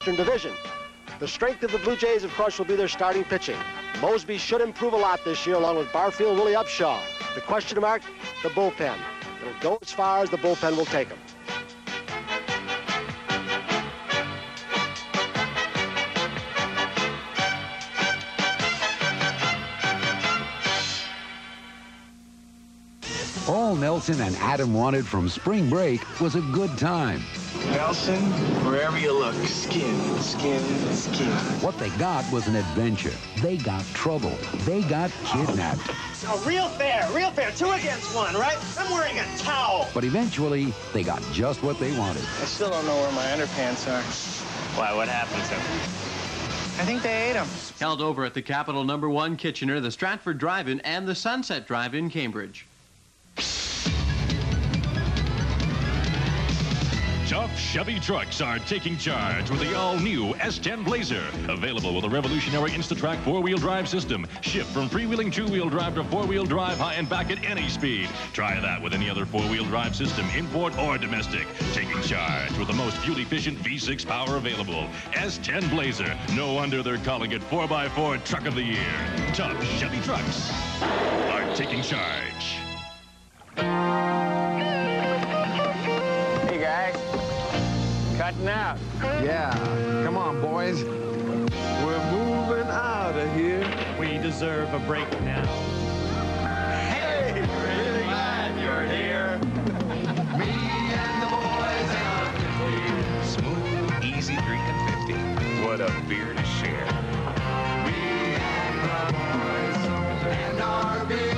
Eastern Division. The strength of the Blue Jays, of course, will be their starting pitching. Mosby should improve a lot this year, along with Barfield, Willie Upshaw. The question mark, the bullpen. It'll go as far as the bullpen will take them. All Nelson and Adam wanted from spring break was a good time. Nelson, wherever you look, skin, skin, skin. What they got was an adventure. They got trouble. They got kidnapped. Oh, real fair, 2 against 1, right? I'm wearing a towel. But eventually, they got just what they wanted. I still don't know where my underpants are. Why, what happened to them? I think they ate them. Held over at the Capitol #1 Kitchener, the Stratford Drive-In, and the Sunset Drive-In Cambridge. Tough Chevy trucks are taking charge with the all-new S10 Blazer. Available with a revolutionary Instatrack 4-wheel drive system. Shift from freewheeling 2-wheel drive to 4-wheel drive high and back at any speed. Try that with any other 4-wheel drive system, import or domestic. Taking charge with the most fuel-efficient V6 power available. S10 Blazer. No wonder they're calling it 4x4 Truck of the Year. Tough Chevy trucks are taking charge. Hey, guys. Cutting out. Yeah, come on, boys. We're moving out of here. We deserve a break now. Hey, really glad you're here. Me and the boys and 50. Smooth, easy drinking 50. What a beer to share. Me and the boys and our beer.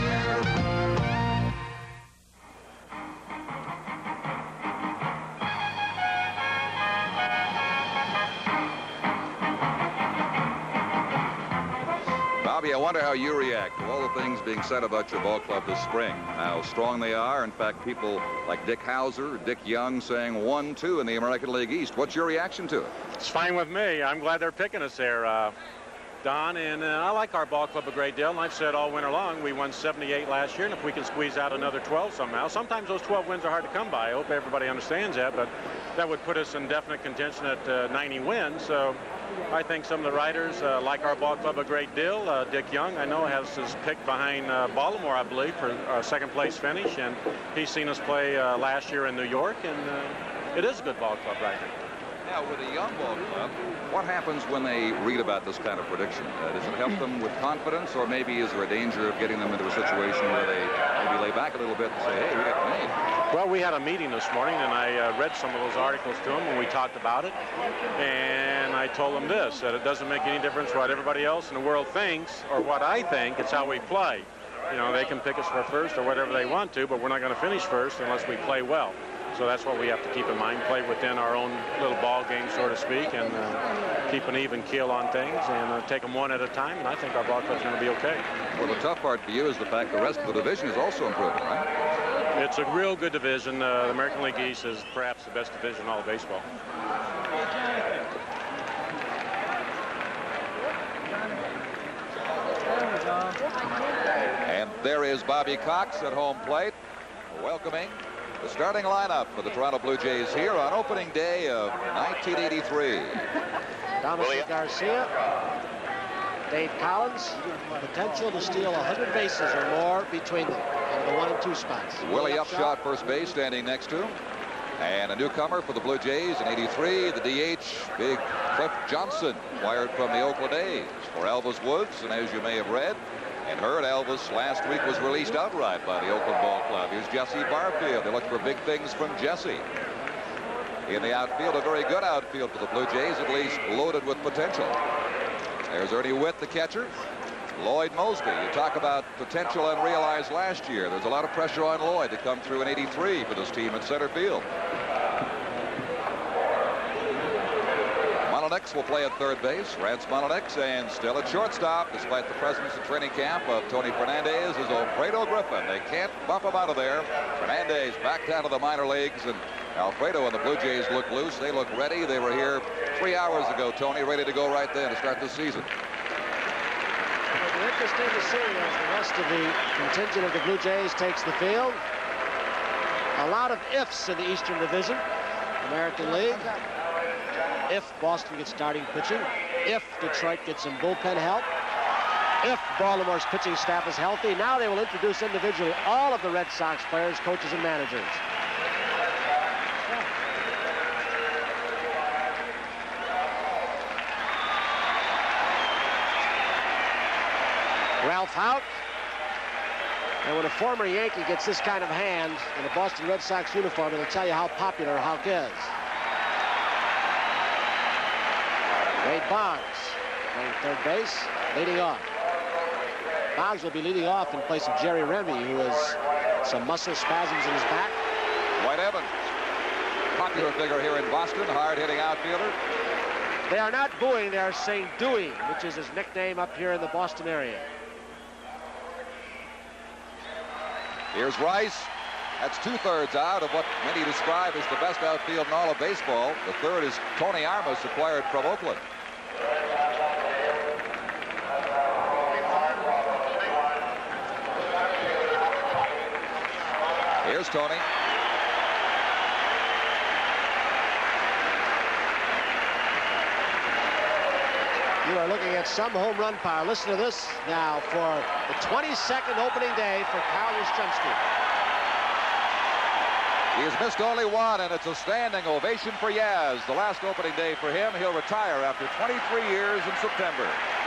Bobby, I wonder how you react to all the things being said about your ball club this spring. How strong they are. In fact, people like Dick Hauser, Dick Young saying 1-2 in the American League East. What's your reaction to it? It's fine with me. I'm glad they're picking us there, Don, and I like our ball club a great deal, and I've said all winter long we won 78 last year, and if we can squeeze out another 12 somehow. Sometimes those 12 wins are hard to come by. I hope everybody understands that, but that would put us in definite contention at 90 wins. So I think some of the writers like our ball club a great deal. Dick Young, I know, has his pick behind Baltimore, I believe, for a second-place finish, and he's seen us play last year in New York, and it is a good ball club right now. Now, with a young ball club, what happens when they read about this kind of prediction? Does it help them with confidence, or maybe is there a danger of getting them into a situation where they maybe lay back a little bit and say, hey, we got made? Well, we had a meeting this morning, and I read some of those articles to them when we talked about it, and I told them this, that it doesn't make any difference what everybody else in the world thinks or what I think. It's how we play. You know, they can pick us for first or whatever they want to, but we're not going to finish first unless we play well. So that's what we have to keep in mind, play within our own little ball game, so to speak, and keep an even keel on things and take them one at a time, and I think our ball club's going to be okay. Well, the tough part for you is the fact the rest of the division is also improving, right? It's a real good division. The American League East is perhaps the best division in all of baseball. And there is Bobby Cox at home plate, welcoming the starting lineup for the Toronto Blue Jays here on opening day of 1983. Dominic Garcia, Dave Collins, potential to steal 100 bases or more between them in the 1 and 2 spots. Willie Upshaw, first base, standing next to him. And a newcomer for the Blue Jays in 83, the DH, big Cliff Johnson, wired from the Oakland A's for Elvis Woods. And as you may have read and heard, Elvis last week was released outright by the Oakland Ball Club. Here's Jesse Barfield. They look for big things from Jesse. In the outfield, a very good outfield for the Blue Jays, at least loaded with potential. There's Ernie Witt, the catcher. Lloyd Mosby. You talk about potential unrealized last year. There's a lot of pressure on Lloyd to come through in 83 for this team at center field. Mononix will play at third base. Rance Mononix, and still at shortstop, despite the presence in training camp of Tony Fernandez, is Alfredo Griffin. They can't bump him out of there. Fernandez back down to the minor leagues, and Alfredo and the Blue Jays look loose. They look ready. They were here 3 hours ago, Tony, ready to go right then to start the season. It'll be interesting to see as the rest of the contingent of the Blue Jays takes the field. A lot of ifs in the Eastern Division, American League. if Boston gets starting pitching, if Detroit gets some bullpen help, if Baltimore's pitching staff is healthy. Now they will introduce individually all of the Red Sox players, coaches, and managers. Ralph Houk. And when a former Yankee gets this kind of hand in a Boston Red Sox uniform, it'll tell you how popular Houk is. Wade Boggs playing third base, leading off. Boggs will be leading off in place of Jerry Remy, who has some muscle spasms in his back. White Evans, popular figure here in Boston, hard-hitting outfielder. They are not booing, they are saying Dewey, which is his nickname up here in the Boston area. Here's Rice. That's 2/3 out of what many describe as the best outfield in all of baseball. The third is Tony Armas, acquired from Oakland. Here's Tony. You are looking at some home run power. Listen to this now for the 22nd opening day for Kyle Yastrzemski. He has missed only one, and it's a standing ovation for Yaz. The last opening day for him. He'll retire after 23 years in September.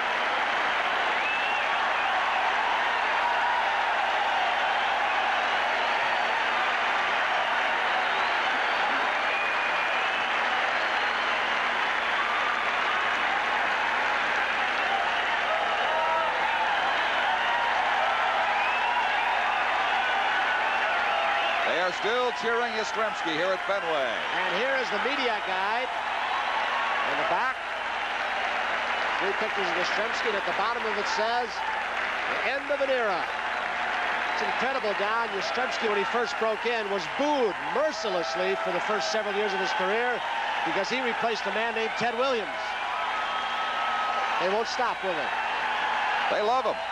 Still cheering Yastrzemski here at Fenway. And here is the media guide in the back. 3 pictures of Yastrzemski, and at the bottom of it says, the end of an era. It's incredible, Don. Yastrzemski, when he first broke in, was booed mercilessly for the first several years of his career because he replaced a man named Ted Williams. They won't stop, will they? They love him.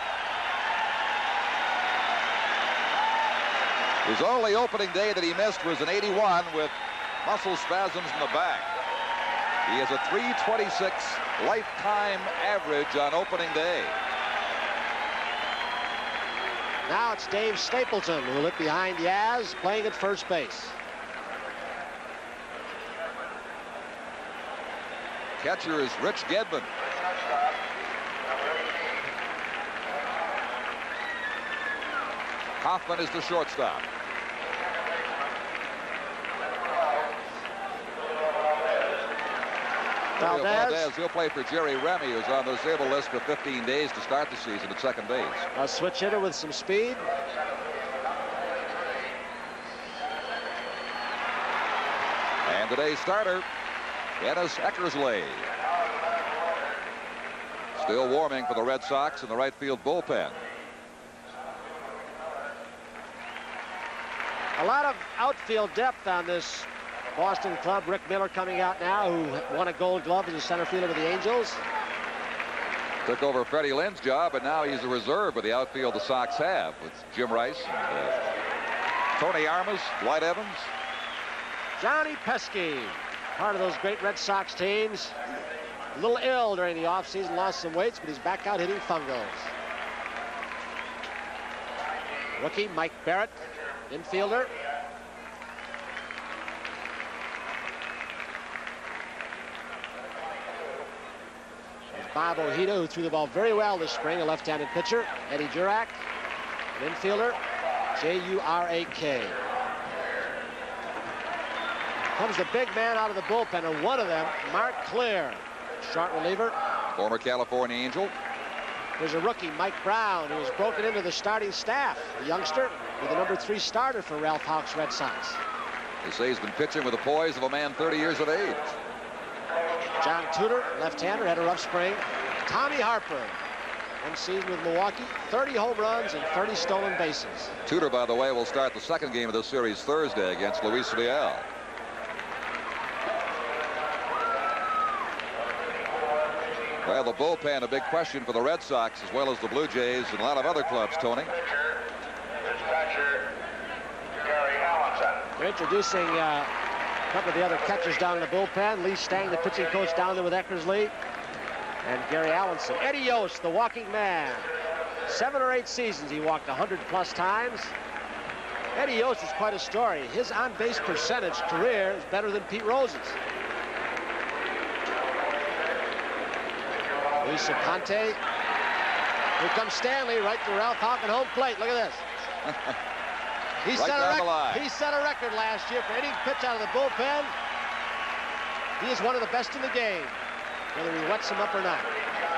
His only opening day that he missed was in '81 with muscle spasms in the back. He has a .326 lifetime average on opening day. Now it's Dave Stapleton who lit behind Yaz, playing at first base. Catcher is Rich Gedman. Hoffman is the shortstop. Valdez, he'll play for Jerry Remy, who's on the disabled list for 15 days to start the season at second base. A switch hitter with some speed. And today's starter, Dennis Eckersley. Still warming for the Red Sox in the right field bullpen. A lot of outfield depth on this Boston club. Rick Miller coming out now, who won a Gold Glove as a center fielder with the Angels. Took over Freddie Lynn's job, and now he's a reserve with the outfield the Sox have with Jim Rice, Tony Armas, White Evans. Johnny Pesky, part of those great Red Sox teams. A little ill during the offseason, lost some weights, but he's back out hitting fungos. Rookie Mike Barrett, infielder. Bob Ojeda, who threw the ball very well this spring, a left-handed pitcher. Eddie Jurak, an infielder. J-U-R-A-K. Comes the big man out of the bullpen, and one of them, Mark Clear, short reliever. Former California Angel. There's a rookie, Mike Brown, who has broken into the starting staff. A youngster, with the #3 starter for Ralph Houk's Red Sox. They say he's been pitching with the poise of a man 30 years of age. John Tudor, left-hander, had a rough spring. Tommy Harper, one season with Milwaukee, 30 home runs and 30 stolen bases. Tudor, by the way, will start the second game of this series Thursday against Luis Leal. Well, the bullpen, a big question for the Red Sox as well as the Blue Jays and a lot of other clubs, Tony. They're introducing A couple of the other catchers down in the bullpen. Lee Stang, the pitching coach, down there with Eckersley. And Gary Allenson. Eddie Yost, the walking man. 7 or 8 seasons he walked 100+ times. Eddie Yost is quite a story. His on-base percentage career is better than Pete Rose's. Luis Conte. Here comes Stanley right to Ralph Hawken home plate. Look at this. He set a record last year for inning pitch out of the bullpen. He is one of the best in the game, whether he wets him up or not.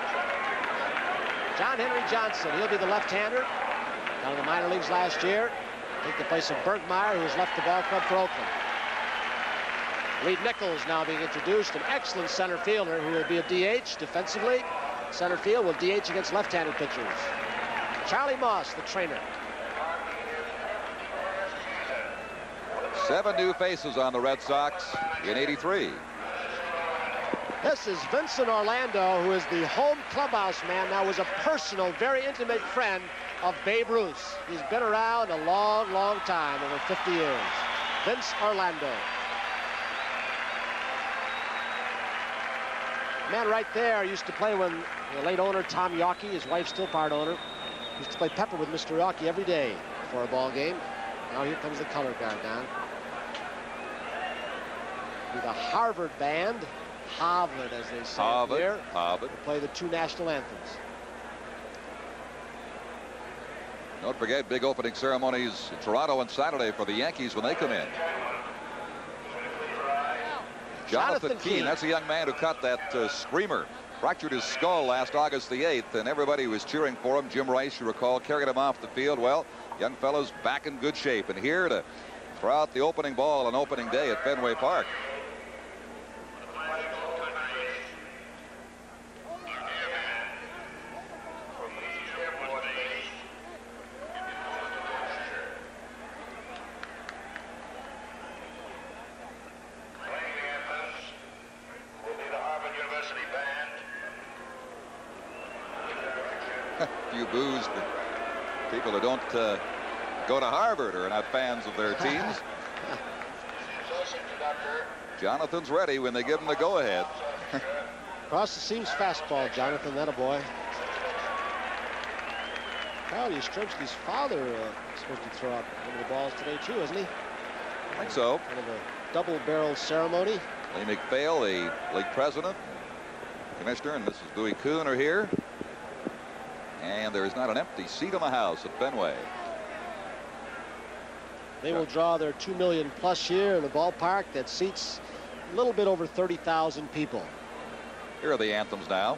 John Henry Johnson, he'll be the left-hander. Down in the minor leagues last year. Take the place of Bergmeyer, who's left the ball club for Oakland. Reed Nichols now being introduced, an excellent center fielder who will be a DH defensively. Center field will DH against left-handed pitchers. Charlie Moss, the trainer. 7 new faces on the Red Sox in '83. This is Vincent Orlando, who is the home clubhouse man, now was a personal, very intimate friend of Babe Ruth. He's been around a long, long time, over 50 years. Vince Orlando. Man right there used to play when the late owner, Tom Yawkey, his wife's still part owner, used to play pepper with Mr. Yawkey every day before a ball game. Now here comes the color guard down. With a Harvard band, Harvard as they say here, to play the 2 national anthems. Don't forget big opening ceremonies in Toronto on Saturday for the Yankees when they come in. Jonathan Keene, that's a young man who caught that screamer. Fractured his skull last August the 8th, and everybody was cheering for him. Jim Rice, you recall, carried him off the field. Well, young fellow's back in good shape, and here to throw out the opening ball on opening day at Fenway Park. Few boos for people who don't go to Harvard or are not fans of their teams. Jonathan's ready when they give him the go-ahead. Across the seams fastball, Jonathan, that a boy. Carl Yastrzemski's father is supposed to throw out one of the balls today too, isn't he? I think so. Kind of a double-barrel ceremony. Lee McPhail, the league president, commissioner, and Mrs. Bowie Kuhn are here. And there is not an empty seat in the house at Fenway. They will draw their $2 million+ here in a ballpark that seats a little bit over 30,000 people. Here are the anthems now.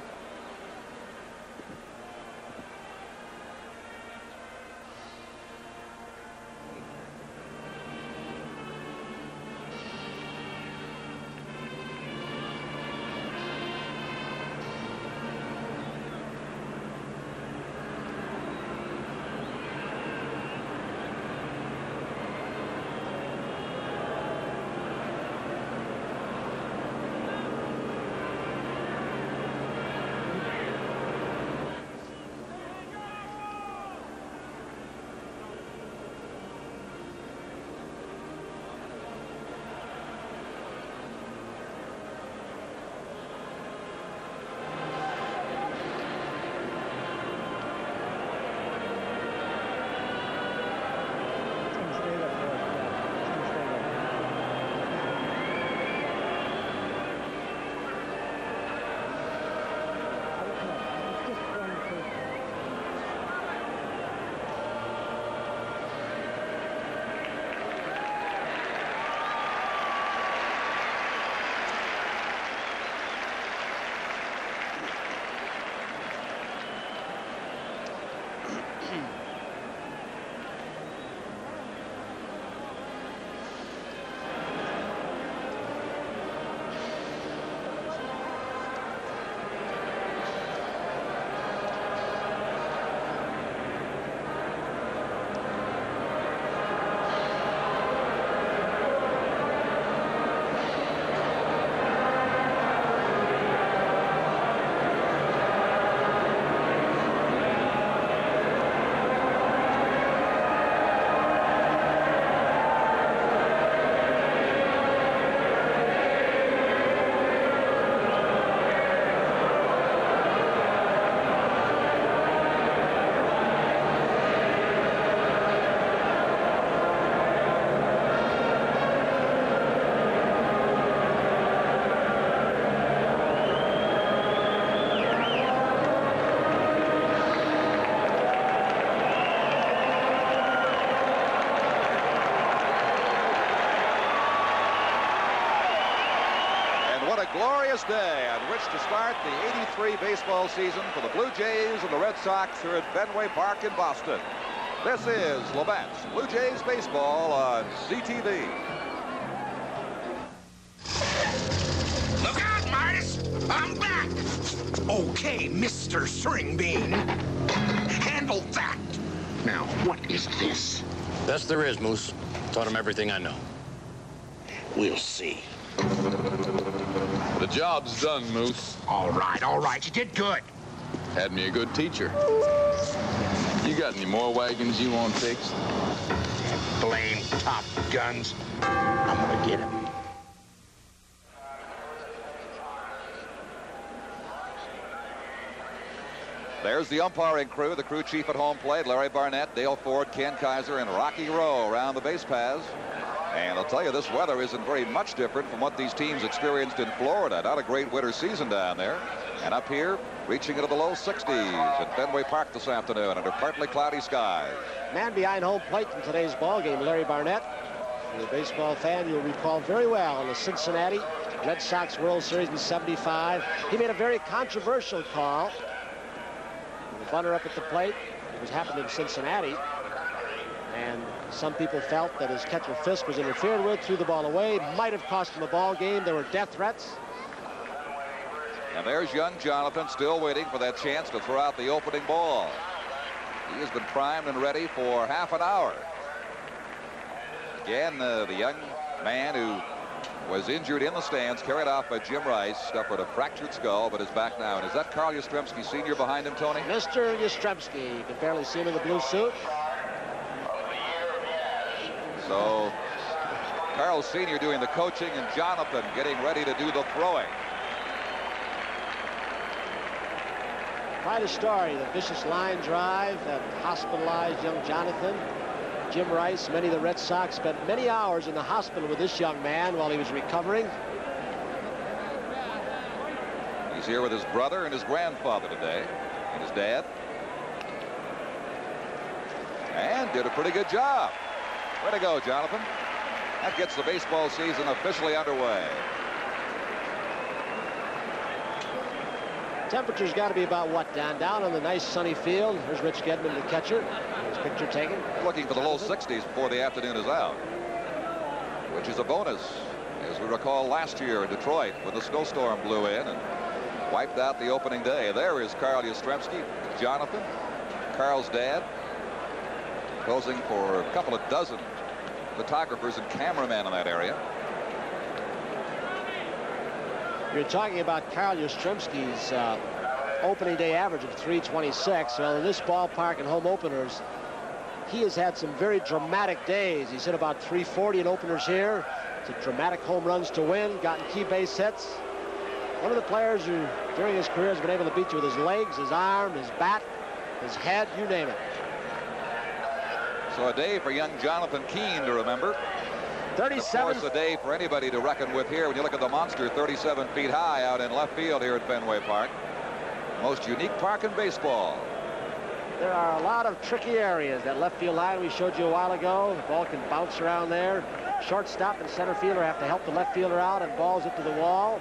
glorious day on which to start the 83 baseball season for the Blue Jays and the Red Sox here at Fenway Park in Boston. This is Labatt's Blue Jays baseball on CTV. Look out, Martis! I'm back! Okay, Mr. String Bean. Handle that. Now, what is this? Best there is, Moose. Taught him everything I know. We'll see. The job's done, Moose. All right. You did good. Had me a good teacher. You got any more wagons you want fixed? That blame Top Guns. I'm gonna get him. There's the umpiring crew, the crew chief at home plate, Larry Barnett, Dale Ford, Ken Kaiser, and Rocky Rowe around the base paths. And I'll tell you, this weather isn't very much different from what these teams experienced in Florida. Not a great winter season down there. And up here, reaching into the low 60s at Fenway Park this afternoon under partly cloudy skies. Man behind home plate in today's ball game, Larry Barnett. For the baseball fan, you'll recall very well in the Cincinnati Red Sox World Series in '75. He made a very controversial call. The bunter up at the plate, it was happened in Cincinnati. And some people felt that his catcher Fisk was interfered with, threw the ball away, might have cost him a ball game. There were death threats. And there's young Jonathan still waiting for that chance to throw out the opening ball. He has been primed and ready for half an hour. Again, the young man who was injured in the stands, carried off by Jim Rice, suffered a fractured skull, but is back now. And is that Carl Yastrzemski Sr. behind him, Tony? Mr. Yastrzemski. You can barely see him in the blue suit. So Carl Sr. doing the coaching and Jonathan getting ready to do the throwing. Quite a story. The vicious line drive that hospitalized young Jonathan. Jim Rice, many of the Red Sox spent many hours in the hospital with this young man while he was recovering. He's here with his brother and his grandfather today, and his dad. And did a pretty good job. Way to go, Jonathan. That gets the baseball season officially underway. Temperature's got to be about what, Don? Down on the nice sunny field. Here's Rich Gedman, the catcher. His picture taken. Looking for the low 60s before the afternoon is out, which is a bonus, as we recall last year in Detroit when the snowstorm blew in and wiped out the opening day. There is Carl Yastrzemski, Jonathan, Carl's dad, posing for a couple of dozen photographers and cameramen in that area. You're talking about Carl Yastrzemski's opening day average of .326. Well, in this ballpark and home openers, he has had some very dramatic days. He's hit about .340 in openers here. It's dramatic home runs to win, gotten key base hits. One of the players who, during his career, has been able to beat you with his legs, his arm, his bat, his head, you name it. So a day for young Jonathan Keene to remember. 37. Of course, a day for anybody to reckon with here when you look at the monster 37 feet high out in left field here at Fenway Park. Most unique park in baseball. There are a lot of tricky areas. That left field line we showed you a while ago. The ball can bounce around there. Shortstop and center fielder have to help the left fielder out, and balls into the wall.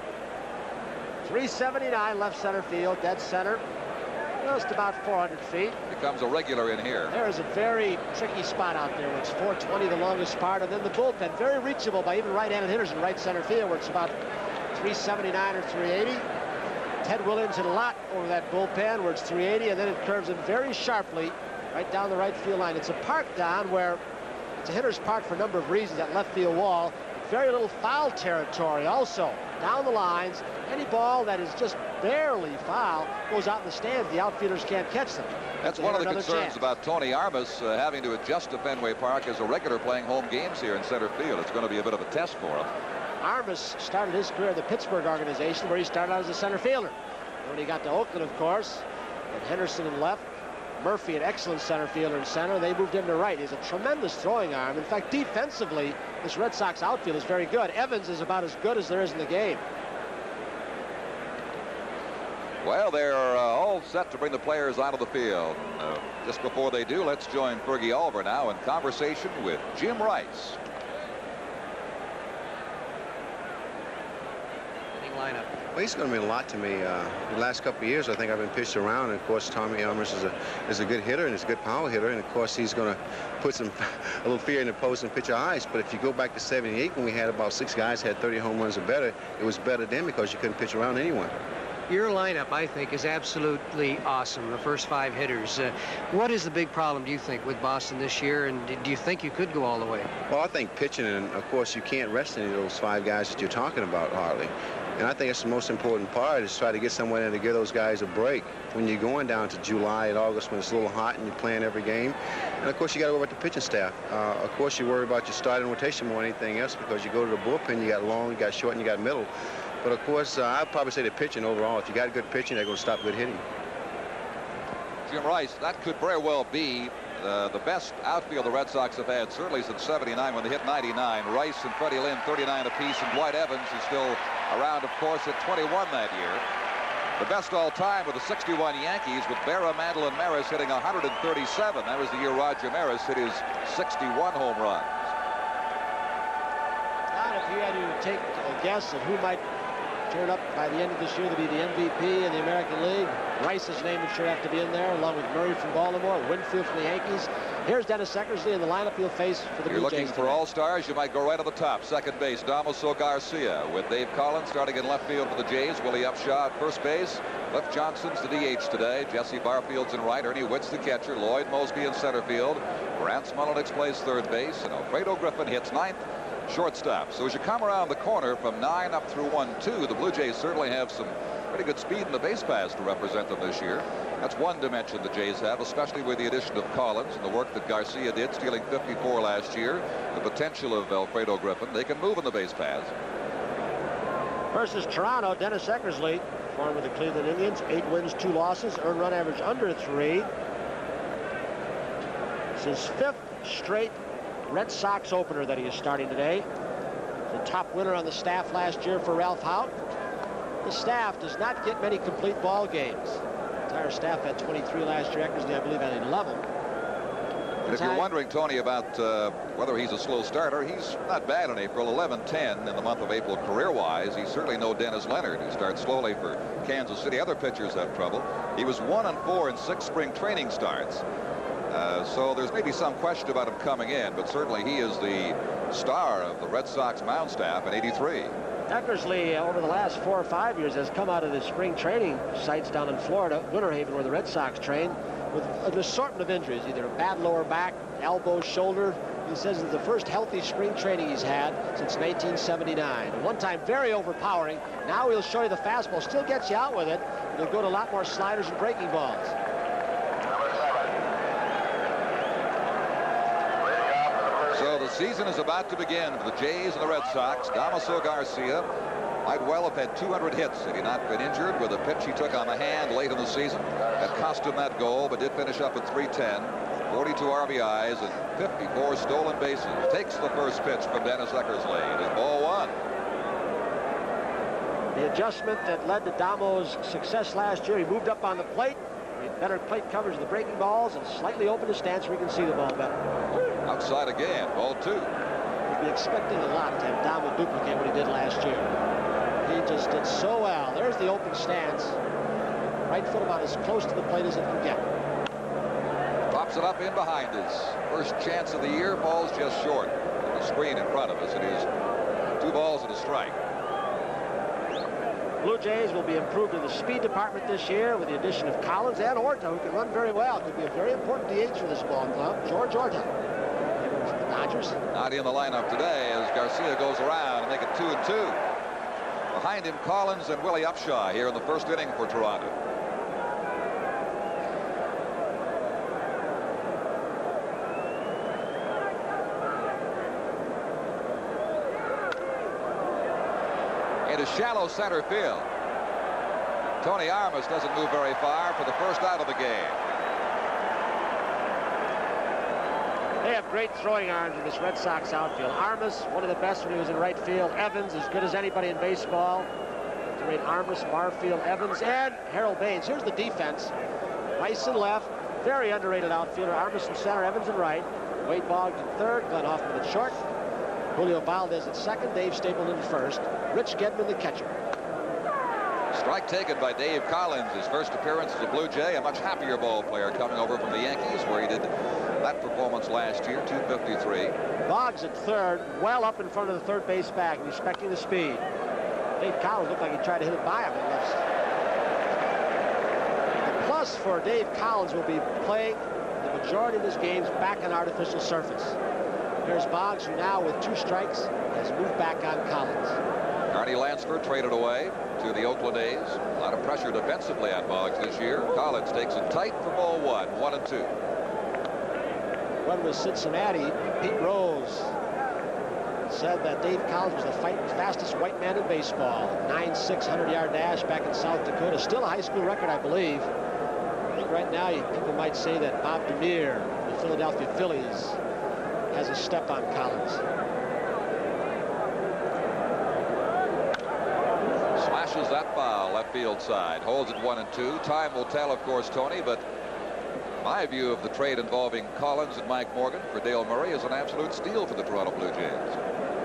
379 left center field, dead center. Just about 400 feet. Becomes a regular in here. There is a very tricky spot out there where it's 420, the longest part, and then the bullpen, very reachable by even right-handed hitters in right center field, where it's about 379 or 380. Ted Williams hit a lot over that bullpen where it's 380, and then it curves in very sharply right down the right field line. It's a park, Don, where it's a hitter's park for a number of reasons. That left field wall, very little foul territory also. Down the lines, any ball that is just barely foul goes out in the stands. The outfielders can't catch them. That's one of the concerns about Tony Armas having to adjust to Fenway Park as a regular playing home games here in center field. It's going to be a bit of a test for him. Armas started his career in the Pittsburgh organization, where he started out as a center fielder. When he got to Oakland, of course, and Henderson in left, Murphy, an excellent center fielder in center. They moved him to right. He has a tremendous throwing arm. In fact, defensively, this Red Sox outfield is very good. Evans is about as good as there is in the game. Well, they're all set to bring the players out of the field. Just before they do, let's join Fergie Ulver now in conversation with Jim Rice. Lineup. Well, he's going to mean a lot to me. The last couple of years, I think I've been pitched around, and of course, Tommy Elmers is a good hitter and he's a good power hitter, and of course, he's going to put a little fear in the post and pitcher eyes. But if you go back to '78, when we had about 6 guys had 30 home runs or better, it was better then because you couldn't pitch around anyone. Your lineup, I think, is absolutely awesome, the first 5 hitters. What is the big problem, do you think, with Boston this year, and do you think you could go all the way? Well, I think pitching, and of course, you can't rest any of those 5 guys that you're talking about, hardly. And I think it's the most important part is try to get someone in to give those guys a break when you're going down to July and August when it's a little hot and you're playing every game. And, of course, you got to worry about the pitching staff. Of course, you worry about your starting rotation more than anything else because you go to the bullpen, you got long, you got short, and you got middle. But, of course, I'd probably say the pitching overall. If you got good pitching, they're going to stop good hitting. Jim Rice, that could very well be the best outfield the Red Sox have had, certainly since '79 when they hit 99. Rice and Freddie Lynn 39 apiece, and Dwight Evans is still around, of course, at 21 that year. The best all time with the '61 Yankees with Berra, Mantle, and Maris hitting 137. That was the year Roger Maris hit his 61 home runs. Now, if you had to take a guess at who might turn up by the end of this year to be the MVP in the American League, Rice's name would sure have to be in there, along with Murray from Baltimore, Winfield from the Yankees. Here's Dennis Eckersley in the lineup he'll face for the Blue Jays. You're looking for all-stars, you might go right to the top. Second base, Damaso Garcia, with Dave Collins starting in left field for the Jays. Willie Upshaw at first base. Cliff Johnson's the DH today. Jesse Barfield's in right. Ernie Witt's the catcher. Lloyd Mosby in center field. Rance Mullenix plays third base. And Alfredo Griffin hits ninth. Shortstop. So as you come around the corner from 9 up through 1-2, the Blue Jays certainly have some pretty good speed in the base paths to represent them this year. That's one dimension the Jays have, especially with the addition of Collins and the work that Garcia did, stealing 54 last year. The potential of Alfredo Griffin. They can move in the base paths. Versus Toronto, Dennis Eckersley, former with the Cleveland Indians, 8 wins, 2 losses, earned run average under 3. It's his 5th straight Red Sox opener that he is starting today. The top winner on the staff last year for Ralph Hout. The staff does not get many complete ball games. The entire staff had 23 last year. Eckersley, I believe, had 11. And if you're wondering, Tony, about whether he's a slow starter, he's not bad in April. 11-10 in the month of April career-wise. He's certainly no Dennis Leonard, who starts slowly for Kansas City. Other pitchers have trouble. He was 1-4 in 6 spring training starts. So there's maybe some question about him coming in, but certainly he is the star of the Red Sox mound staff in '83. Eckersley, over the last 4 or 5 years, has come out of the spring training sites down in Florida, Winter Haven, where the Red Sox train, with an assortment of injuries, either a bad lower back, elbow, shoulder. He says it's the first healthy spring training he's had since 1979. At one time, very overpowering. Now he'll show you the fastball. Still gets you out with it. He'll go to a lot more sliders and breaking balls. So the season is about to begin for the Jays and the Red Sox. Damaso Garcia might well have had 200 hits had he not been injured with a pitch he took on the hand late in the season. That cost him that goal, but did finish up at 310, 42 RBIs, and 54 stolen bases. Takes the first pitch from Dennis Eckersley. It is ball 1. The adjustment that led to Damo's success last year, he moved up on the plate, better plate coverage of the breaking balls, and slightly opened his stance where he can see the ball better. Outside again, ball 2. We'd be expecting a lot to have Damo duplicate what he did last year. He just did so well. There's the open stance. Right foot about as close to the plate as it can get. Pops it up in behind us. First chance of the year, ball's just short. On the screen in front of us, it is 2 balls and a strike. Blue Jays will be improved in the speed department this year with the addition of Collins and Orta, who can run very well. Could be a very important DH for this ball club. George Orta. The Dodgers. Not in the lineup today as Garcia goes around and make it 2-2. Behind him, Collins and Willie Upshaw here in the first inning for Toronto. Into shallow center field. Tony Armas doesn't move very far for the first out of the game. They have great throwing arms in this Red Sox outfield. Armas, one of the best when he was in right field. Evans, as good as anybody in baseball. Great Armas, Barfield, Evans, and Harold Baines. Here's the defense. Rice in left. Very underrated outfielder. Armas in center, Evans in right. Wade Boggs in third. Glenn Hoffman at short. Julio Valdez at second. Dave Stapleton at first. Rich Gedman the catcher. Strike taken by Dave Collins, his first appearance as a Blue Jay, a much happier ball player coming over from the Yankees, where he did that performance last year, 253. Boggs at third, well up in front of the third base bag, respecting the speed. Dave Collins looked like he tried to hit it by him. The plus for Dave Collins will be playing the majority of his games back on artificial surface. Here's Boggs, who now with 2 strikes has moved back on Collins. Arnie Lansford traded away to the Oakland A's. A lot of pressure defensively on Boggs this year. Collins takes it tight for ball 1, 1-2. When with Cincinnati, Pete Rose said that Dave Collins was the fastest white man in baseball. 9.6 100-yard dash back in South Dakota. Still a high school record, I believe. I think right now people might say that Bob DeMere, the Philadelphia Phillies, has a step on Collins. Smashes that foul left field side. Holds it 1-2. Time will tell, of course, Tony, but my view of the trade involving Collins and Mike Morgan for Dale Murray is an absolute steal for the Toronto Blue Jays.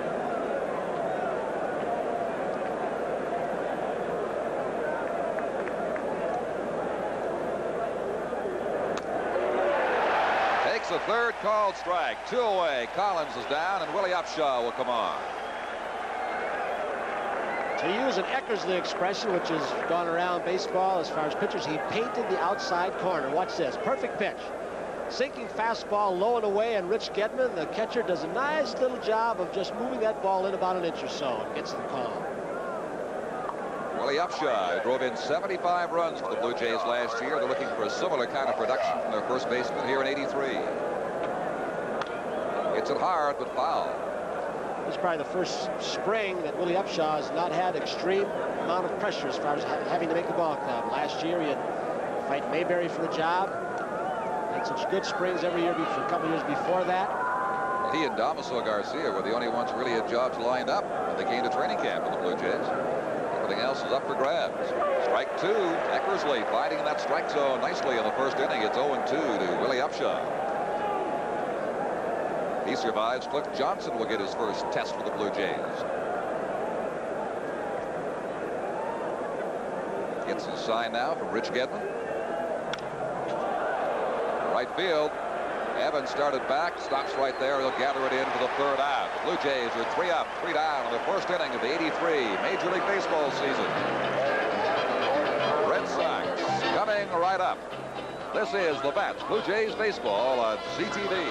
Takes a third called strike. 2 away. Collins is down, and Willie Upshaw will come on. To use an Eckersley expression, which has gone around baseball as far as pitchers, he painted the outside corner. Watch this. Perfect pitch. Sinking fastball low and away, and Rich Gedman, the catcher, does a nice little job of just moving that ball in about an inch or so and gets the call. Willie Upshaw drove in 75 runs for the Blue Jays last year. They're looking for a similar kind of production from their first baseman here in '83. Hits it hard, but foul. This is probably the first spring that Willie Upshaw has not had extreme amount of pressure as far as having to make the ball club. Last year he had to fight Mayberry for the job. Had such good springs every year for a couple years before that. He and Damaso Garcia were the only ones who really had jobs lined up when they came to training camp for the Blue Jays. Everything else is up for grabs. Strike 2. Eckersley fighting in that strike zone nicely in the first inning. It's 0-2 to Willie Upshaw. He survives. Cliff Johnson will get his first test for the Blue Jays. Gets his sign now from Rich Gedman. Right field. Evans started back. Stops right there. He'll gather it in for the third out. The Blue Jays are 3 up, 3 down in the first inning of the '83 Major League Baseball season. Red Sox coming right up. This is Labatt's Blue Jays baseball on CTV.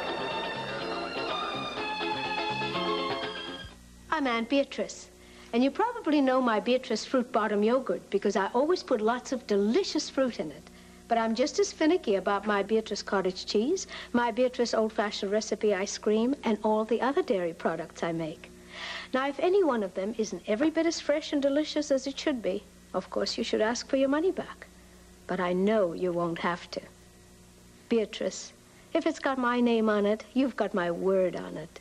I'm Aunt Beatrice, and you probably know my Beatrice fruit bottom yogurt because I always put lots of delicious fruit in it. But I'm just as finicky about my Beatrice cottage cheese, my Beatrice old-fashioned recipe ice cream, and all the other dairy products I make. Now, if any one of them isn't every bit as fresh and delicious as it should be, of course you should ask for your money back. But I know you won't have to. Beatrice, if it's got my name on it, you've got my word on it.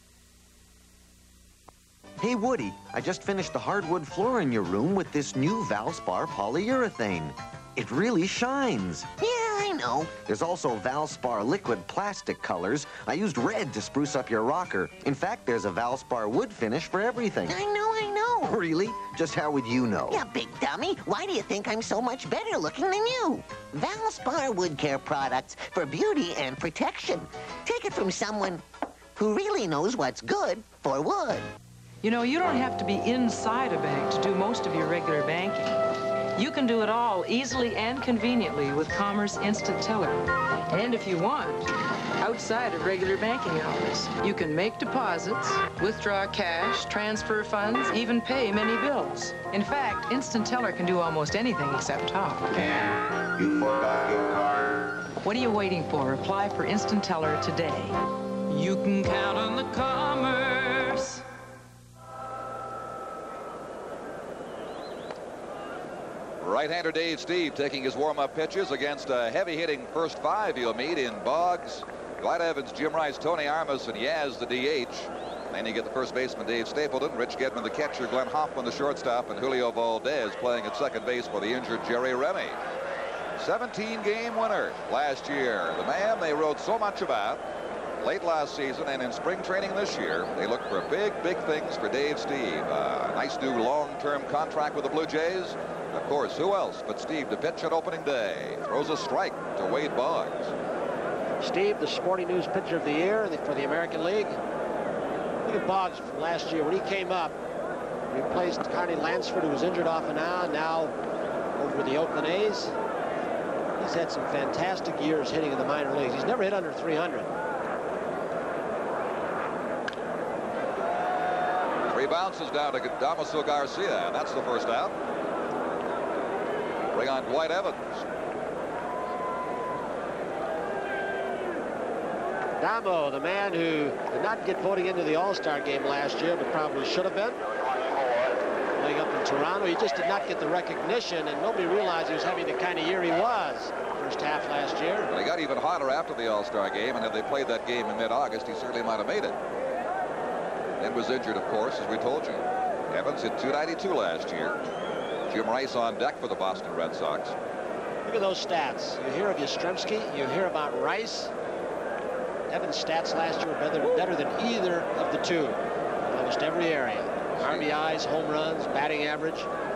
Hey, Woody, I just finished the hardwood floor in your room with this new Valspar polyurethane. It really shines. Yeah, I know. There's also Valspar liquid plastic colors. I used red to spruce up your rocker. In fact, there's a Valspar wood finish for everything. I know. Really? Just how would you know? Yeah, big dummy. Why do you think I'm so much better looking than you? Valspar wood care products for beauty and protection. Take it from someone who really knows what's good for wood. You know, you don't have to be inside a bank to do most of your regular banking. You can do it all easily and conveniently with Commerce Instant Teller. And if you want, outside of regular banking hours, you can make deposits, withdraw cash, transfer funds, even pay many bills. In fact, Instant Teller can do almost anything except talk. You forgot your card. What are you waiting for? Apply for Instant Teller today. You can count on the Commerce. Right-hander Dave Steve taking his warm-up pitches against a heavy-hitting first 5 he'll meet in Boggs, Glad Evans, Jim Rice, Tony Armas, and Yaz, the DH. Then you get the first baseman, Dave Stapleton, Rich Gedman, the catcher, Glenn Hoffman, the shortstop, and Julio Valdez playing at second base for the injured Jerry Remy. 17-game winner last year. The man they wrote so much about, late last season and in spring training this year, they look for big things for Dave Steve. A nice new long-term contract with the Blue Jays. Of course, who else but Steve to pitch at opening day? Throws a strike to Wade Boggs. Steve, the Sporting News Pitcher of the Year for the American League. Look at Boggs from last year. When he came up, replaced Connie Lansford, who was injured off and on, now over with the Oakland A's. He's had some fantastic years hitting in the minor leagues. He's never hit under 300. 3 bounces down to Damaso Garcia, and that's the first out. Bring on Dwight Evans. Damo, the man who did not get voting into the All-Star game last year, but probably should have been. Playing up in Toronto, he just did not get the recognition, and nobody realized he was having the kind of year he was first half last year. But he got even hotter after the All-Star game, and if they played that game in mid-August, he certainly might have made it. And was injured, of course, as we told you. Evans hit .292 last year. Jim Rice on deck for the Boston Red Sox. Look at those stats. You hear of Yastrzemski, you hear about Rice. Evans' stats last year were better than either of the two in almost every area. RBIs, home runs, batting average.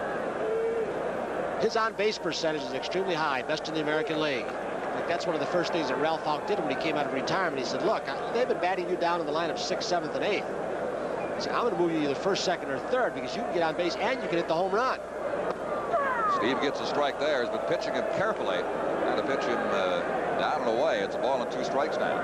His on-base percentage is extremely high, best in the American League. Like, that's one of the first things that Ralph Houck did when he came out of retirement. He said, look, they've been batting you down in the lineup 6th, 7th, and 8th. He said, I'm going to move you either 1st, 2nd, or 3rd because you can get on base and you can hit the home run. Steve gets a strike there. Has been pitching him carefully. Trying to pitch him down and away. It's a ball and 2 strikes now.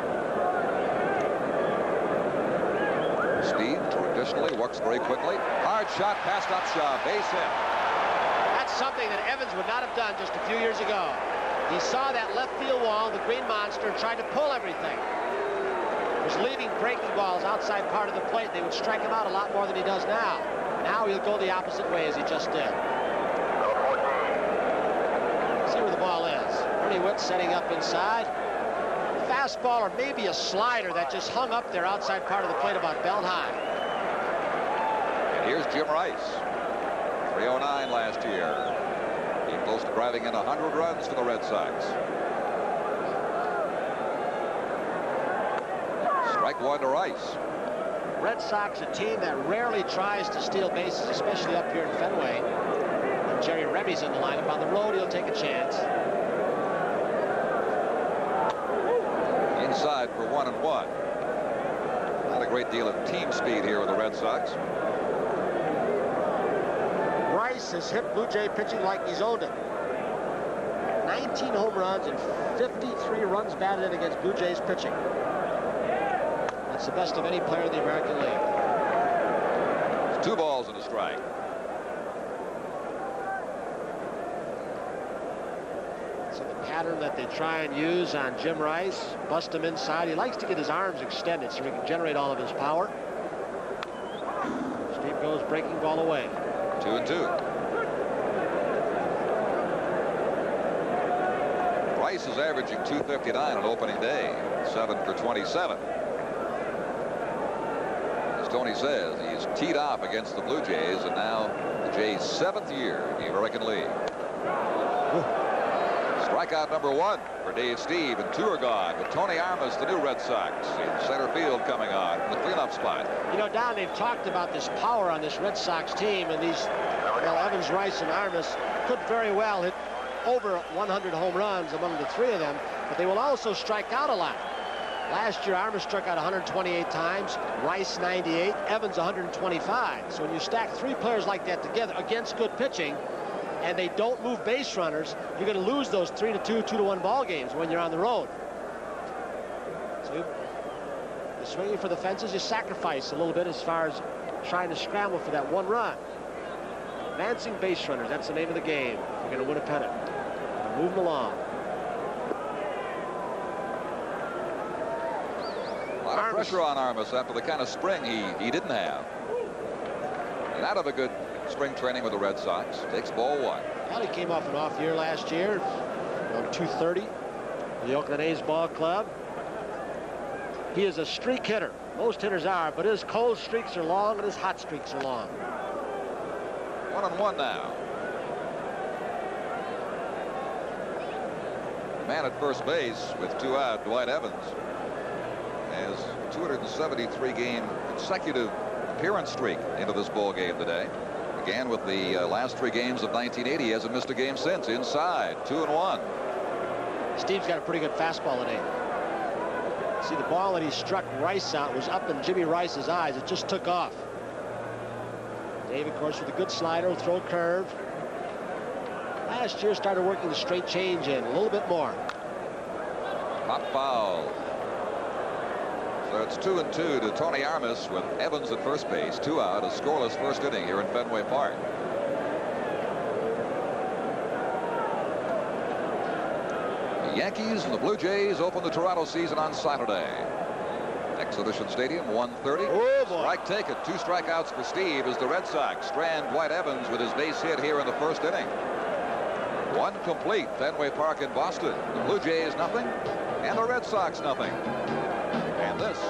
Steve traditionally works very quickly. Hard shot past Upshaw. Base hit. That's something that Evans would not have done just a few years ago. He saw that left field wall, the green monster, and tried to pull everything. He was leaving breaking balls outside part of the plate. They would strike him out a lot more than he does now. Now he'll go the opposite way as he just did. See where the ball is. Ernie Witt setting up inside. Fastball or maybe a slider that just hung up there outside part of the plate about belt high. And here's Jim Rice. 309 last year. He close to driving in 100 runs for the Red Sox. Strike 1 to Rice. Red Sox, a team that rarely tries to steal bases, especially up here in Fenway. When Jerry Remy's in the lineup on the road, he'll take a chance. Inside for 1-1. Not a great deal of team speed here with the Red Sox. Rice has hit Blue Jay pitching like he's owned it. 19 home runs and 53 runs batted in against Blue Jays pitching. That's the best of any player in the American League. It's 2 balls and a strike. So the pattern that they try and use on Jim Rice, bust him inside. He likes to get his arms extended so he can generate all of his power. Steve goes breaking ball away. 2-2. Rice is averaging .259 on opening day. 7 for 27. As Tony says, he's teed off against the Blue Jays, and now the Jays' 7th year in the American League. Strikeout number 1 for Dave Steve, and 2 are gone. With Tony Armas, the new Red Sox, in center field coming on from the cleanup spot. You know, Don, they've talked about this power on this Red Sox team, and these, well, Evans, Rice, and Armas could very well hit over 100 home runs among the 3 of them, but they will also strike out a lot. Last year, Armas struck out 128 times, Rice 98, Evans 125. So when you stack 3 players like that together against good pitching, and they don't move base runners, you're going to lose those 3-2, 2-1 ball games when you're on the road. So you're swinging for the fences, you sacrifice a little bit as far as trying to scramble for that 1 run. Advancing base runners, that's the name of the game. You're going to win a pennant. Move them along. A lot of pressure on Armas after the kind of spring he didn't have. And out of a good spring training with the Red Sox. Takes ball 1. Well, he came off an off year last year, around 230, the Oakland A's ball club. He is a streak hitter. Most hitters are, but his cold streaks are long and his hot streaks are long. 1-1 now. Man at first base with 2 out, Dwight Evans. has 273 game consecutive appearance streak into this ball game today. Again, with the last 3 games of 1980, he hasn't missed a game since. Inside, 2-1. Steve's got a pretty good fastball today. See, the ball that he struck Rice out was up in Jimmy Rice's eyes. It just took off. Dave, of course, with a good slider, throw curve. Last year started working the straight change in a little bit more. Pop foul. So it's 2-2 to Tony Armas with Evans at first base. 2 out, a scoreless first inning here in Fenway Park. The Yankees and the Blue Jays open the Toronto season on Saturday. Exhibition Stadium, 1:30. Oh, boy. Strike taken. 2 strikeouts for Steve as the Red Sox strand Dwight Evans with his base hit here in the first inning. 1 complete. Fenway Park in Boston. The Blue Jays nothing, and the Red Sox nothing. And this.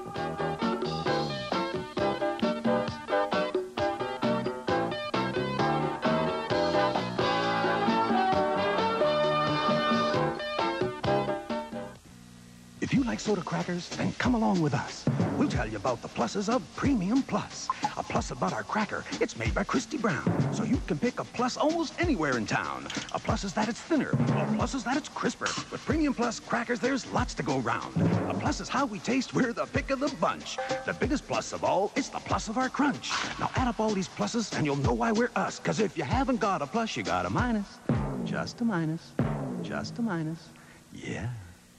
If you like soda crackers, then come along with us. We'll tell you about the pluses of Premium Plus. A plus about our cracker, it's made by Christy Brown, so you can pick a plus almost anywhere in town. A plus is that it's thinner. A plus is that it's crisper. With Premium Plus crackers, there's lots to go round. A plus is how we taste. We're the pick of the bunch. The biggest plus of all, it's the plus of our crunch. Now add up all these pluses, and you'll know why we're us. Because if you haven't got a plus, you got a minus. Just a minus. Just a minus. Yeah.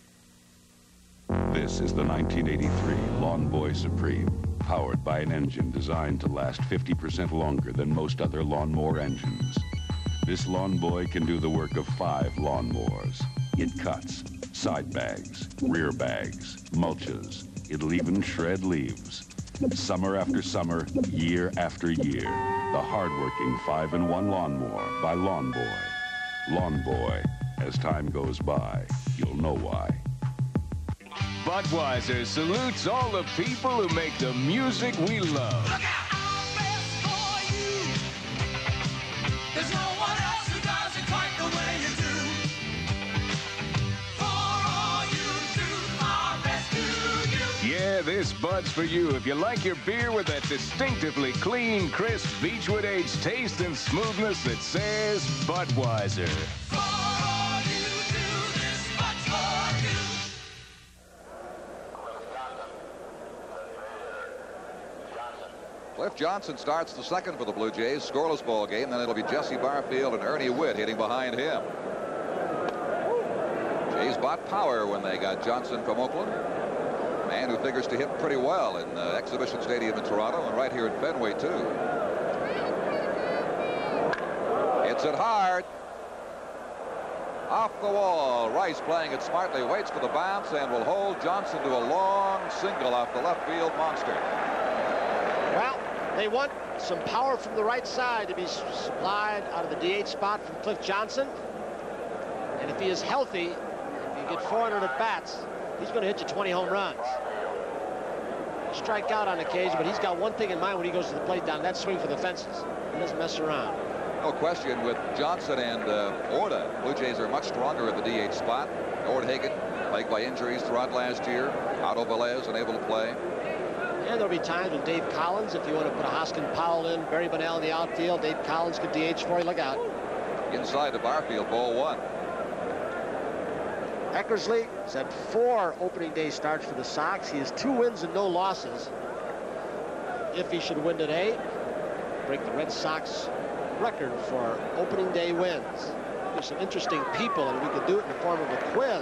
This is the 1983 Lawn Boy Supreme, powered by an engine designed to last 50% longer than most other lawnmower engines. This Lawn Boy can do the work of 5 lawnmowers. It cuts, side bags, rear bags, mulches. It'll even shred leaves. Summer after summer, year after year, the hard-working 5-in-1 lawnmower by Lawn Boy. Lawn Boy. As time goes by, you'll know why. Budweiser salutes all the people who make the music we love. Look out! Our best for you. There's no one else who does it quite the way you do. For all you do, our best to you. Yeah, this Bud's for you if you like your beer with that distinctively clean, crisp, Beechwood aged taste and smoothness that says Budweiser. Cliff Johnson starts the second for the Blue Jays. Scoreless ball game. Then it'll be Jesse Barfield and Ernie Witt hitting behind him. Jays bought power when they got Johnson from Oakland. Man who figures to hit pretty well in the Exhibition Stadium in Toronto and right here in Fenway, too. Hits it hard. Off the wall. Rice playing it smartly. Waits for the bounce and will hold Johnson to a long single off the left field monster. Well, they want some power from the right side to be supplied out of the DH spot from Cliff Johnson. And if he is healthy, if you get 400 at bats, he's going to hit you 20 home runs. He'll strike out on occasion, but he's got one thing in mind when he goes to the plate down that swing for the fences. He doesn't mess around. No question with Johnson and Orta. Blue Jays are much stronger at the DH spot. Nordhagen plagued by injuries throughout last year. Otto Velez unable to play. And there'll be times when Dave Collins, if you want to put a Hoskin Powell in, Barry Bonnell in the outfield, Dave Collins could DH for you. Look out. Inside to Barfield, ball 1. Eckersley has had 4 opening day starts for the Sox. He has 2 wins and no losses. If he should win today, break the Red Sox record for opening day wins. There's some interesting people, and we could do it in the form of a quiz.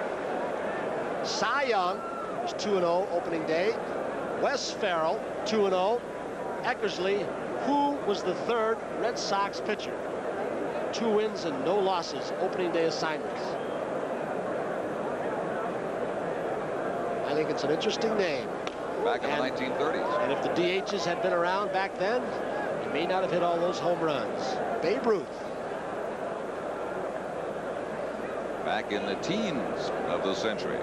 Cy Young was 2-0 opening day. Wes Farrell, 2-0. Eckersley, who was the 3rd Red Sox pitcher? 2 wins and no losses, opening day assignments. I think it's an interesting name. Back in the 1930s. And if the DHs had been around back then, he may not have hit all those home runs. Babe Ruth. Back in the teens of the century.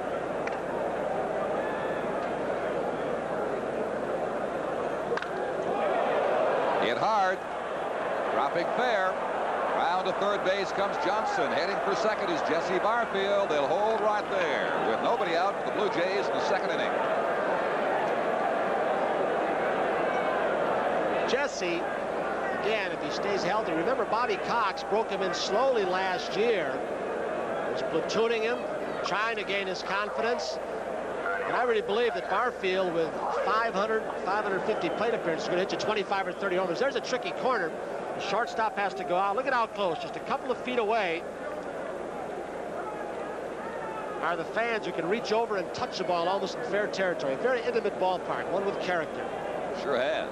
Hit hard. Dropping fair. Round to third base comes Johnson. Heading for second is Jesse Barfield. They'll hold right there with nobody out for the Blue Jays in the second inning. Jesse, again, if he stays healthy, remember Bobby Cox broke him in slowly last year. Was platooning him, trying to gain his confidence. And I really believe that Barfield, with 500, 550 plate appearances, is going to hit you 25 or 30 homers. There's a tricky corner. The shortstop has to go out. Look at how close, just a couple of feet away are the fans who can reach over and touch the ball almost in fair territory. A very intimate ballpark, one with character. Sure has.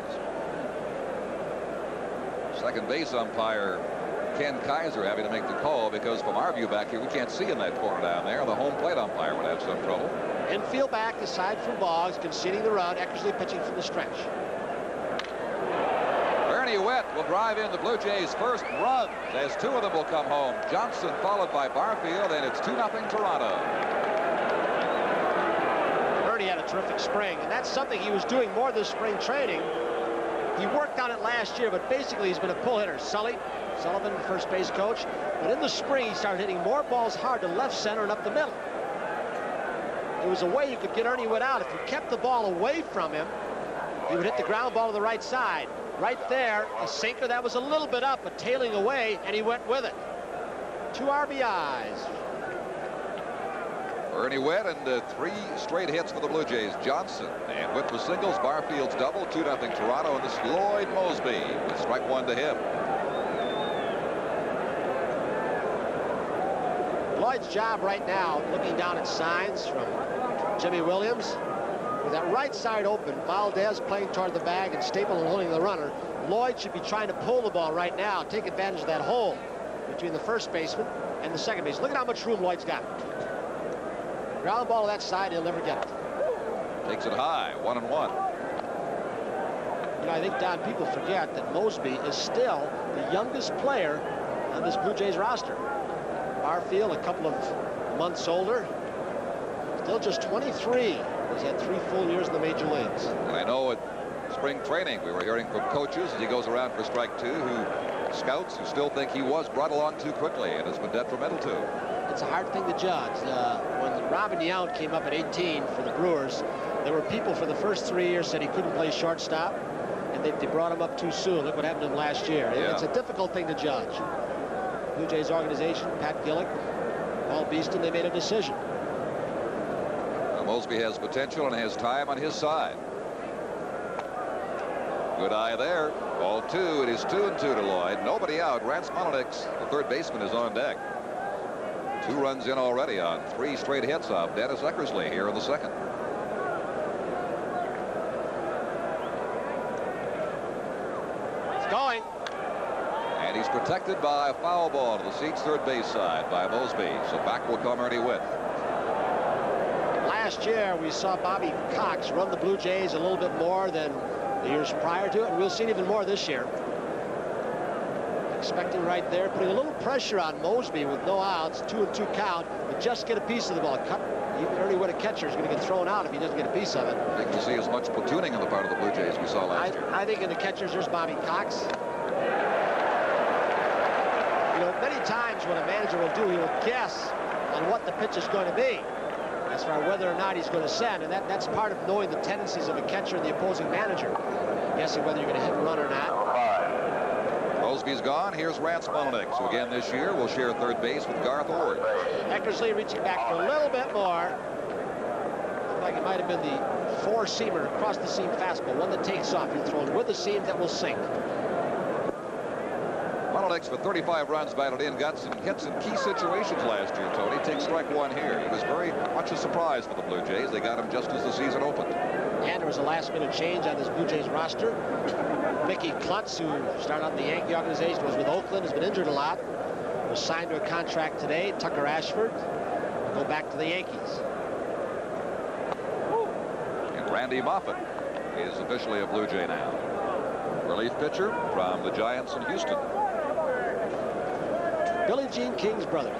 Second base umpire Ken Kaiser having to make the call because from our view back here, we can't see in that corner down there. The home plate umpire would have some trouble. Infield back, aside from Boggs, conceding the run. Eckersley pitching from the stretch. Ernie Witt will drive in the Blue Jays' first runs as two of them will come home. Johnson followed by Barfield, and it's 2-0 Toronto. Ernie had a terrific spring, and that's something he was doing more this spring training. He worked on it last year, but basically he's been a pull hitter. Sullivan, first base coach. But in the spring, he started hitting more balls hard to left center and up the middle. It was a way you could get Ernie Witt out. If you kept the ball away from him, he would hit the ground ball to the right side. Right there, a sinker that was a little bit up, but tailing away, and he went with it. 2 RBIs. Ernie Witt and 3 straight hits for the Blue Jays. Johnson and Witt for singles. Barfield's double. 2-0 Toronto, and this is Lloyd Mosby with strike 1 to him. Lloyd's job right now, looking down at signs from Jimmy Williams, with that right side open, Valdez playing toward the bag and Stapleton holding the runner. Lloyd should be trying to pull the ball right now, take advantage of that hole between the first baseman and the second baseman. Look at how much room Lloyd's got. Ground ball to that side, he'll never get it. Takes it high, 1-1. You know, I think, Don, people forget that Mosby is still the youngest player on this Blue Jays roster. Barfield, a couple of months older, still just 23. He's had 3 full years in the major leagues. And I know at spring training we were hearing from coaches as he goes around for strike 2 scouts who still think he was brought along too quickly and has been detrimental to him. It's a hard thing to judge. When Robin Yount came up at 18 for the Brewers, there were people for the first 3 years said he couldn't play shortstop, and they brought him up too soon. Look what happened to him last year. Yeah. It's a difficult thing to judge. Blue Jays organization, Pat Gillick, Paul Beeston, they made a decision. Now, Mosby has potential and has time on his side. Good eye there. Ball 2. It is 2-2 to Lloyd. Nobody out. Rance Mononix, the third baseman, is on deck. 2 runs in already on 3 straight hits of Dennis Eckersley here in the second. It's going. And he's protected by a foul ball to the seats third base side by Mosby. So back will come Ernie Witt. Last year, we saw Bobby Cox run the Blue Jays a little bit more than the years prior to it, and we'll see it even more this year. Expecting right there, putting a little pressure on Mosby with no outs, 2-2 count, but just get a piece of the ball. Even Ernie Witt, a catcher, is going to get thrown out if he doesn't get a piece of it. I think we'll see as much platooning on the part of the Blue Jays we saw last year. I think in the catchers, there's Bobby Cox. You know, many times what a manager will do, he will guess on what the pitch is going to be as far as whether or not he's going to send, and that's part of knowing the tendencies of a catcher and the opposing manager, guessing whether you're going to hit and run or not. Mosby's gone. Here's Rance Mononix, who again this year will share third base with Garth Ord. Eckersley reaching back for a little bit more. Looked like it might have been the 4-seamer across the seam fastball, one that takes off. He's thrown with the seam that will sink. Mononix for 35 runs batted in, got some hits in key situations last year, Tony. Takes strike 1 here. He was very much a surprise for the Blue Jays. They got him just as the season opened. And there was a last-minute change on this Blue Jays roster. Mickey Klutz, who started out in the Yankee organization, was with Oakland, has been injured a lot, was signed to a contract today. Tucker Ashford will go back to the Yankees. And Randy Moffett is officially a Blue Jay now. Relief pitcher from the Giants in Houston. Billie Jean King's brother.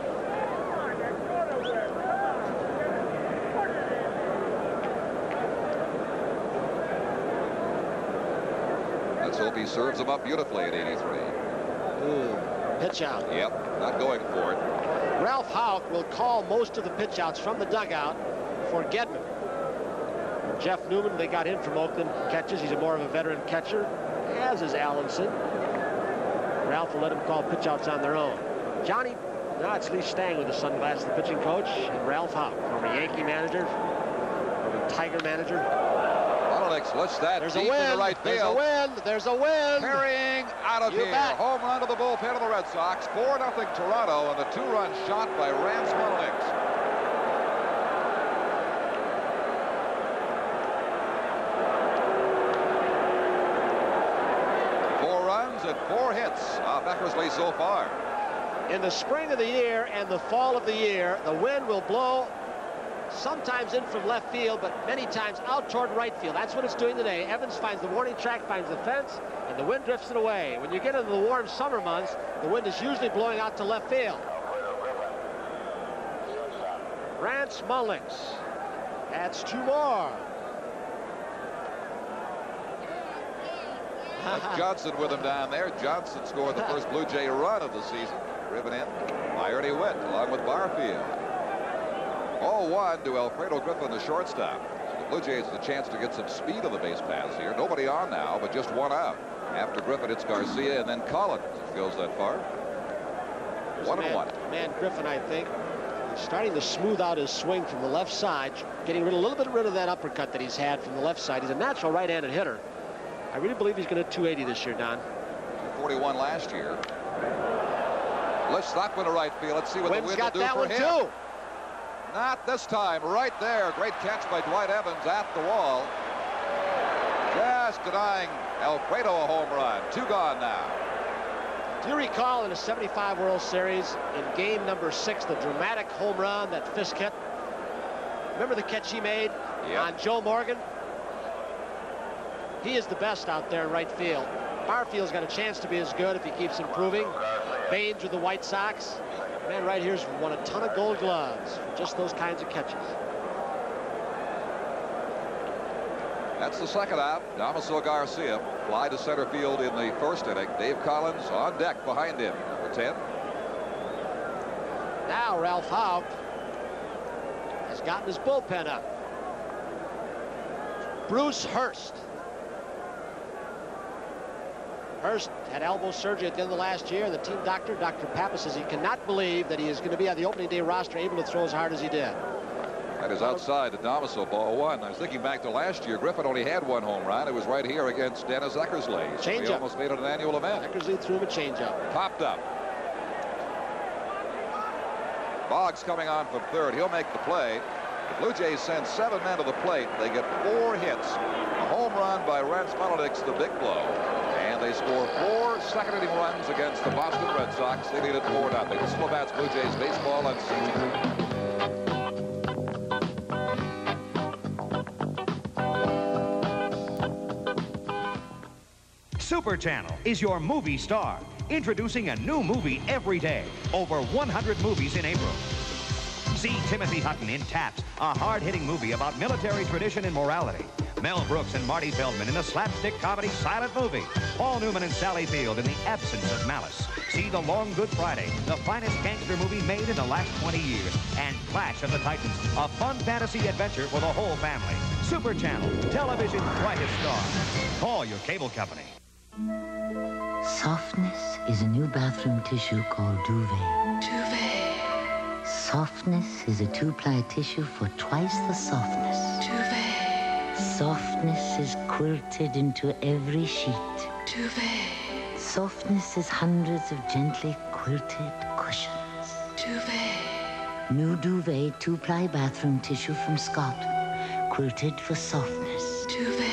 Let's hope he serves them up beautifully at 83. Ooh. pitch out. Yep, not going for it. Ralph Houck will call most of the pitch outs from the dugout for Gedman. Jeff Newman, they got him from Oakland, catches. He's more of a veteran catcher, as is Allenson. Ralph will let him call pitch outs on their own. Johnny, now it's Lee Stang with the sunglasses, the pitching coach, and Ralph Houck, former Yankee manager, former Tiger manager. Alex lifts that There's deep a wind. in the right There's field. a wind. There's a wind. Carrying out of You here. bet. Home run to the bullpen of the Red Sox. 4-0 Toronto, and the 2-run shot by Rance Mullings. And 4 hits off Eckersley so far. In the spring of the year and the fall of the year, the wind will blow sometimes in from left field, but many times out toward right field. That's what it's doing today. Evans finds the warning track, finds the fence, and the wind drifts it away. When you get into the warm summer months, the wind is usually blowing out to left field. Rance Mullings adds 2 more. That's Johnson with him down there. Johnson scored the first Blue Jay run of the season. Driven in by Ernie Witt along with Barfield. 0-1 to Alfredo Griffin, the shortstop. So the Blue Jays have a chance to get some speed on the base paths here. Nobody on now, but just 1 out. After Griffin, it's Garcia and then Collins. If it goes that far. 1-1. Man Griffin, I think, is starting to smooth out his swing from the left side, getting a little bit rid of that uppercut that he's had from the left side. He's a natural right-handed hitter. I really believe he's going to 280 this year, Don. 41 last year. Lifts that one to right field. Let's see what the wind will do for him. Too. Not this time. Right there. Great catch by Dwight Evans at the wall. Just denying Alfredo a home run. 2 gone now. Do you recall in the 75 World Series in game number 6, the dramatic home run that Fisk hit? Remember the catch he made on Joe Morgan? He is the best out there in right field. Barfield's got a chance to be as good if he keeps improving. Baines with the White Sox. Man right here's won a ton of gold gloves for just those kinds of catches. That's the second out. Damaso Garcia fly to center field in the first inning. Dave Collins on deck behind him, number 10. Now Ralph Houck has gotten his bullpen up. Bruce Hurst. Hurst had elbow surgery at the end of the last year. The team doctor, Dr. Papa, says he cannot believe that he is going to be on the opening day roster able to throw as hard as he did. That is outside the Damaso, ball 1. I was thinking back to last year. Griffin only had 1 home run. It was right here against Dennis Eckersley. So he almost made it an annual event. Eckersley threw him a changeup. Popped up. Boggs coming on from third. He'll make the play. The Blue Jays send 7 men to the plate. They get 4 hits. A home run by Rance Mullings, the big blow. And they score 4 second-inning runs against the Boston Red Sox. They lead it 4-0. This is Labatt's Blue Jays baseball on CT. Super Channel is your movie star, introducing a new movie every day. Over 100 movies in April. See Timothy Hutton in Taps, a hard-hitting movie about military tradition and morality. Mel Brooks and Marty Feldman in a slapstick comedy silent movie. Paul Newman and Sally Field in The Absence of Malice. See The Long Good Friday, the finest gangster movie made in the last 20 years. And Clash of the Titans, a fun fantasy adventure for the whole family. Super Channel, television's brightest star. Call your cable company. Softness is a new bathroom tissue called Duvet. Duvet. Softness is a 2-ply tissue for twice the softness. Duvet. Softness is quilted into every sheet. Duvet. Softness is hundreds of gently quilted cushions. Duvet. New Duvet 2-ply bathroom tissue from Scott. Quilted for softness. Duvet.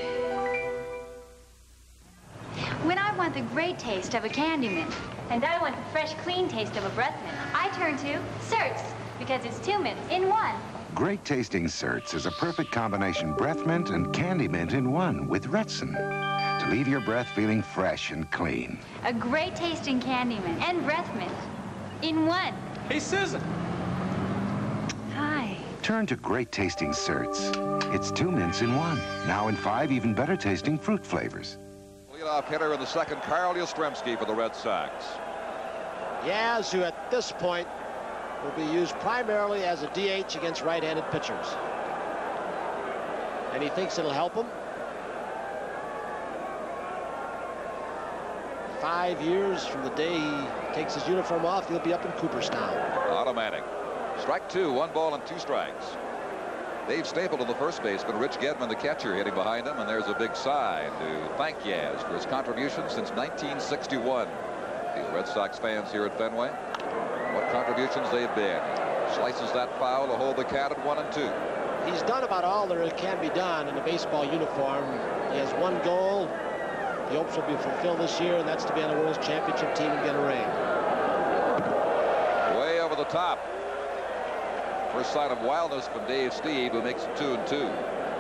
When I want the great taste of a candy mint, and I want the fresh, clean taste of a breath mint, I turn to Certs, because it's 2 mints in 1. Great tasting Certs is a perfect combination breath mint and candy mint in 1 with Retsin to leave your breath feeling fresh and clean. A great tasting candy mint and breath mint in 1. Hey, Susan. Hi. Turn to great tasting Certs. It's 2 mints in 1, now in 5 even better tasting fruit flavors. Leadoff hitter in the second, Carl Yastrzemski for the Red Sox. Yaz, who at this point will be used primarily as a DH against right-handed pitchers. And he thinks it'll help him. 5 years from the day he takes his uniform off, he'll be up in Cooperstown. Automatic. Strike 2, 1 ball and 2 strikes. Dave Stapleton, the first baseman, Rich Gedman, the catcher, hitting behind him, and there's a big sign to thank Yaz for his contribution since 1961. The Red Sox fans here at Fenway, what contributions they've been. Slices that foul to hold the Cat at 1-2. He's done about all there can be done in a baseball uniform. He has one goal. He hopes will be fulfilled this year, and that's to be on the World Championship team and get a ring. Way over the top. First sign of wildness from Dave Stieb, who makes it 2-2.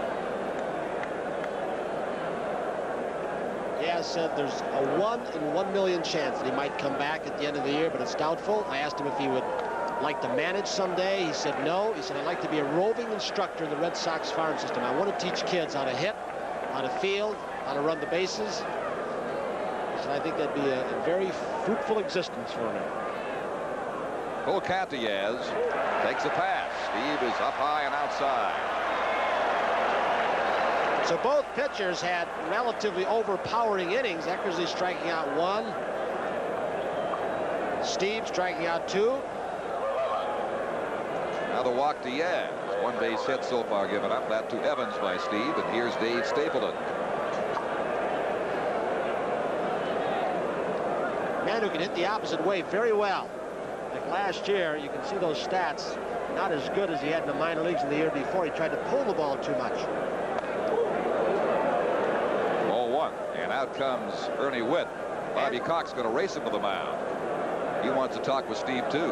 Yeah, said there's a 1 in 1 million chance that he might come back at the end of the year, but it's doubtful. I asked him if he would like to manage someday. He said no. He said, I'd like to be a roving instructor in the Red Sox farm system. I want to teach kids how to hit, how to field, how to run the bases. He said, I think that'd be a very fruitful existence for me. Full count to Yaz. Takes a pass. Steve is up high and outside. So both pitchers had relatively overpowering innings. Eckersley striking out 1. Steve striking out 2. Now the walk to Yaz. 1 base hit so far given up. That to Evans by Steve. And here's Dave Stapleton. Man who can hit the opposite way very well. Like last year, you can see those stats. Not as good as he had in the minor leagues in the year before. He tried to pull the ball too much. Ball 1. And out comes Ernie Witt. Bobby Cox going to race him to the mound. He wants to talk with Steve, too.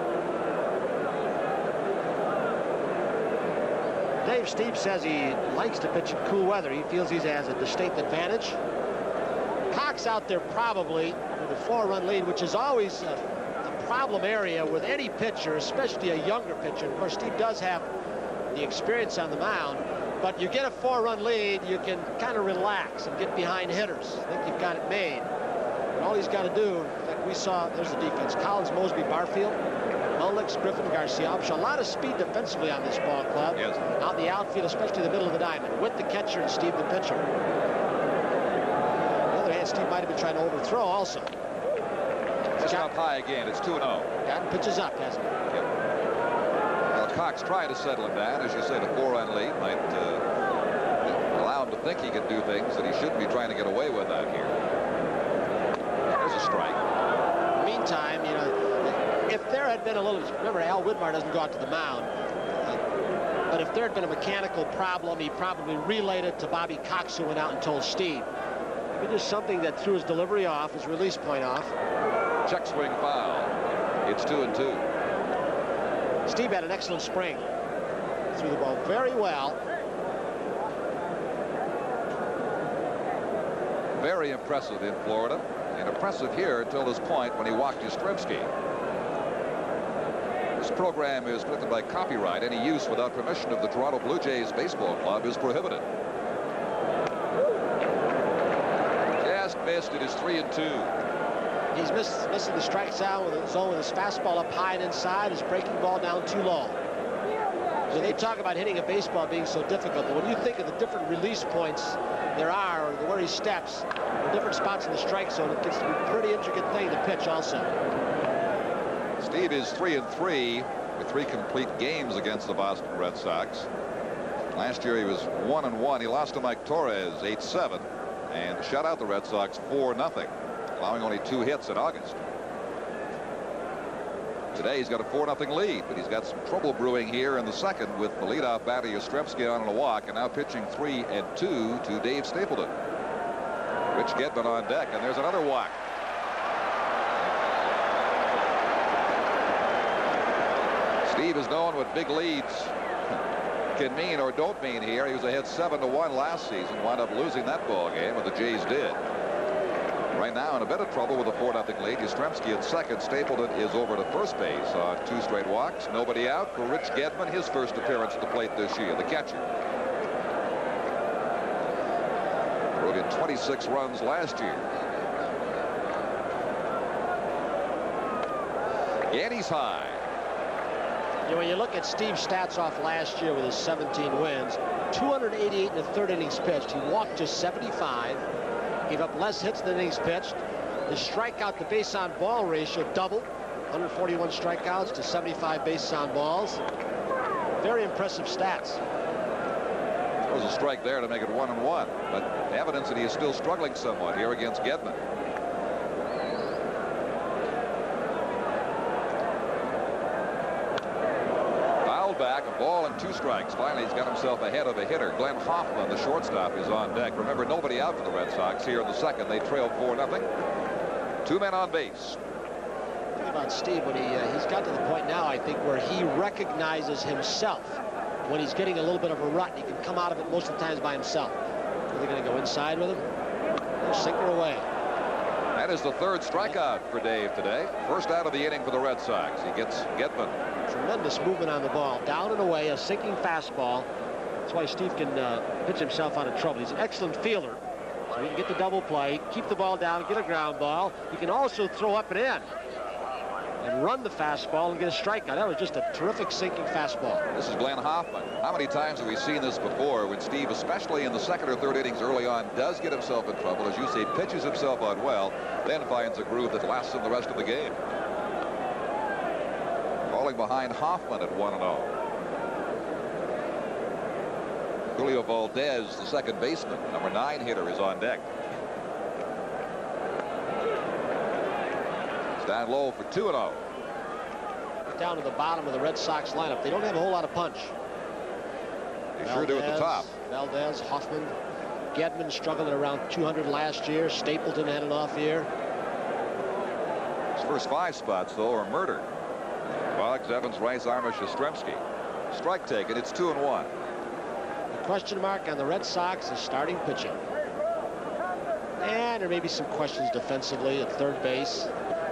Dave Steve says he likes to pitch in cool weather. He feels he has a distinct advantage. Cox out there probably with a 4-run lead, which is always a problem area with any pitcher, especially a younger pitcher. Of course, Steve does have the experience on the mound, but you get a 4-run lead, you can kind of relax and get behind hitters. I think you've got it made. And all he's got to do, like we saw, there's the defense. Collins, Mosby, Barfield, Mullick, Griffin, Garcia, Upshaw. A lot of speed defensively on this ball club. Yes. Out in the outfield, especially the middle of the diamond, with the catcher and Steve the pitcher. On the other hand, Steve might have been trying to overthrow also. It's up high again. It's 2-0. Got pitches up, hasn't he? Yep. Well, Cox trying to settle him down. As you say, the 4-run lead might allow him to think he can do things that he shouldn't be trying to get away with out here. There's a strike. Meantime, you know, if there had been a little, remember, Al Widmar doesn't go out to the mound, but if there had been a mechanical problem, he probably relayed it to Bobby Cox, who went out and told Steve. Maybe just something that threw his delivery off, his release point off. Check swing foul. It's 2-2. Steve had an excellent spring. Threw the ball very well. Very impressive in Florida, and impressive here until this point when he walked Yastrzemski. This program is protected by copyright. Any use without permission of the Toronto Blue Jays Baseball Club is prohibited. Just missed. It is 3-2. He's missing the strike zone with his fastball up high and inside, his breaking ball down too low. So they talk about hitting a baseball being so difficult, but when you think of the different release points there are, or where he steps, the different spots in the strike zone, it gets to be a pretty intricate thing to pitch also. Steve is 3-3 with 3 complete games against the Boston Red Sox. Last year he was 1-1. He lost to Mike Torres 8-7 and shut out the Red Sox 4-0. Allowing only 2 hits in August. Today he's got a 4-0 lead, but he's got some trouble brewing here in the second with the leadoff batter Yastrzemski on a walk, and now pitching 3-2 to Dave Stapleton. Rich Gedman on deck, and there's another walk. Steve is known what big leads can mean or don't mean here. He was ahead 7-1 last season, wound up losing that ball game, but the Jays did. Right now in a bit of trouble with a 4-0 lead. Yastrzemski at second. Stapleton is over to first base on 2 straight walks. Nobody out for Rich Gedman, his first appearance at the plate this year, the catcher. Wrote in 26 runs last year. Yanny's high. You know, when you look at Steve's stats off last year with his 17 wins, 288 in the third innings pitched. He walked just 75, gave up less hits than innings pitched. His strikeout to base on ball ratio doubled, 141 strikeouts to 75 bases on balls. Very impressive stats. There was a strike there to make it 1-1, but evidence that he is still struggling somewhat here against Gedman. Fouled back, a ball and 2 strikes. Finally, he's got himself ahead of a hitter. Glenn Hoffman, the shortstop, is on deck. Remember, nobody out for the Red Sox here in the second. They trailed 4-0. 2 men on base. Think about Steve when he's got to the point now, I think, where he recognizes himself when he's getting a little bit of a rut. He can come out of it most of the times by himself. Are they going to go inside with him? They'll sinker away. That is the 3rd strikeout for Dave today. First out of the inning for the Red Sox. He gets Gedman. Tremendous movement on the ball. Down and away, a sinking fastball. That's why Steve can pitch himself out of trouble. He's an excellent fielder. So he can get the double play, keep the ball down, get a ground ball. He can also throw up and in and run the fastball and get a strikeout. That was just a terrific sinking fastball. This is Glenn Hoffman. How many times have we seen this before when Steve, especially in the 2nd or 3rd innings early on, does get himself in trouble, as you say, pitches himself out well, then finds a groove that lasts him the rest of the game. Falling behind Hoffman at 1-0. Julio Valdez, the second baseman, number 9 hitter, is on deck. It's down low for 2-0. Down to the bottom of the Red Sox lineup. They don't have a whole lot of punch. They sure do at the top. Valdez, Hoffman, Gedman struggled at around 200 last year. Stapleton had an off year. His first 5 spots, though, are murder. Boggs, Evans, Rice, Armour, Yastrzemski. Strike taken. It's 2-1. Question mark on the Red Sox is starting pitching. And there may be some questions defensively at third base.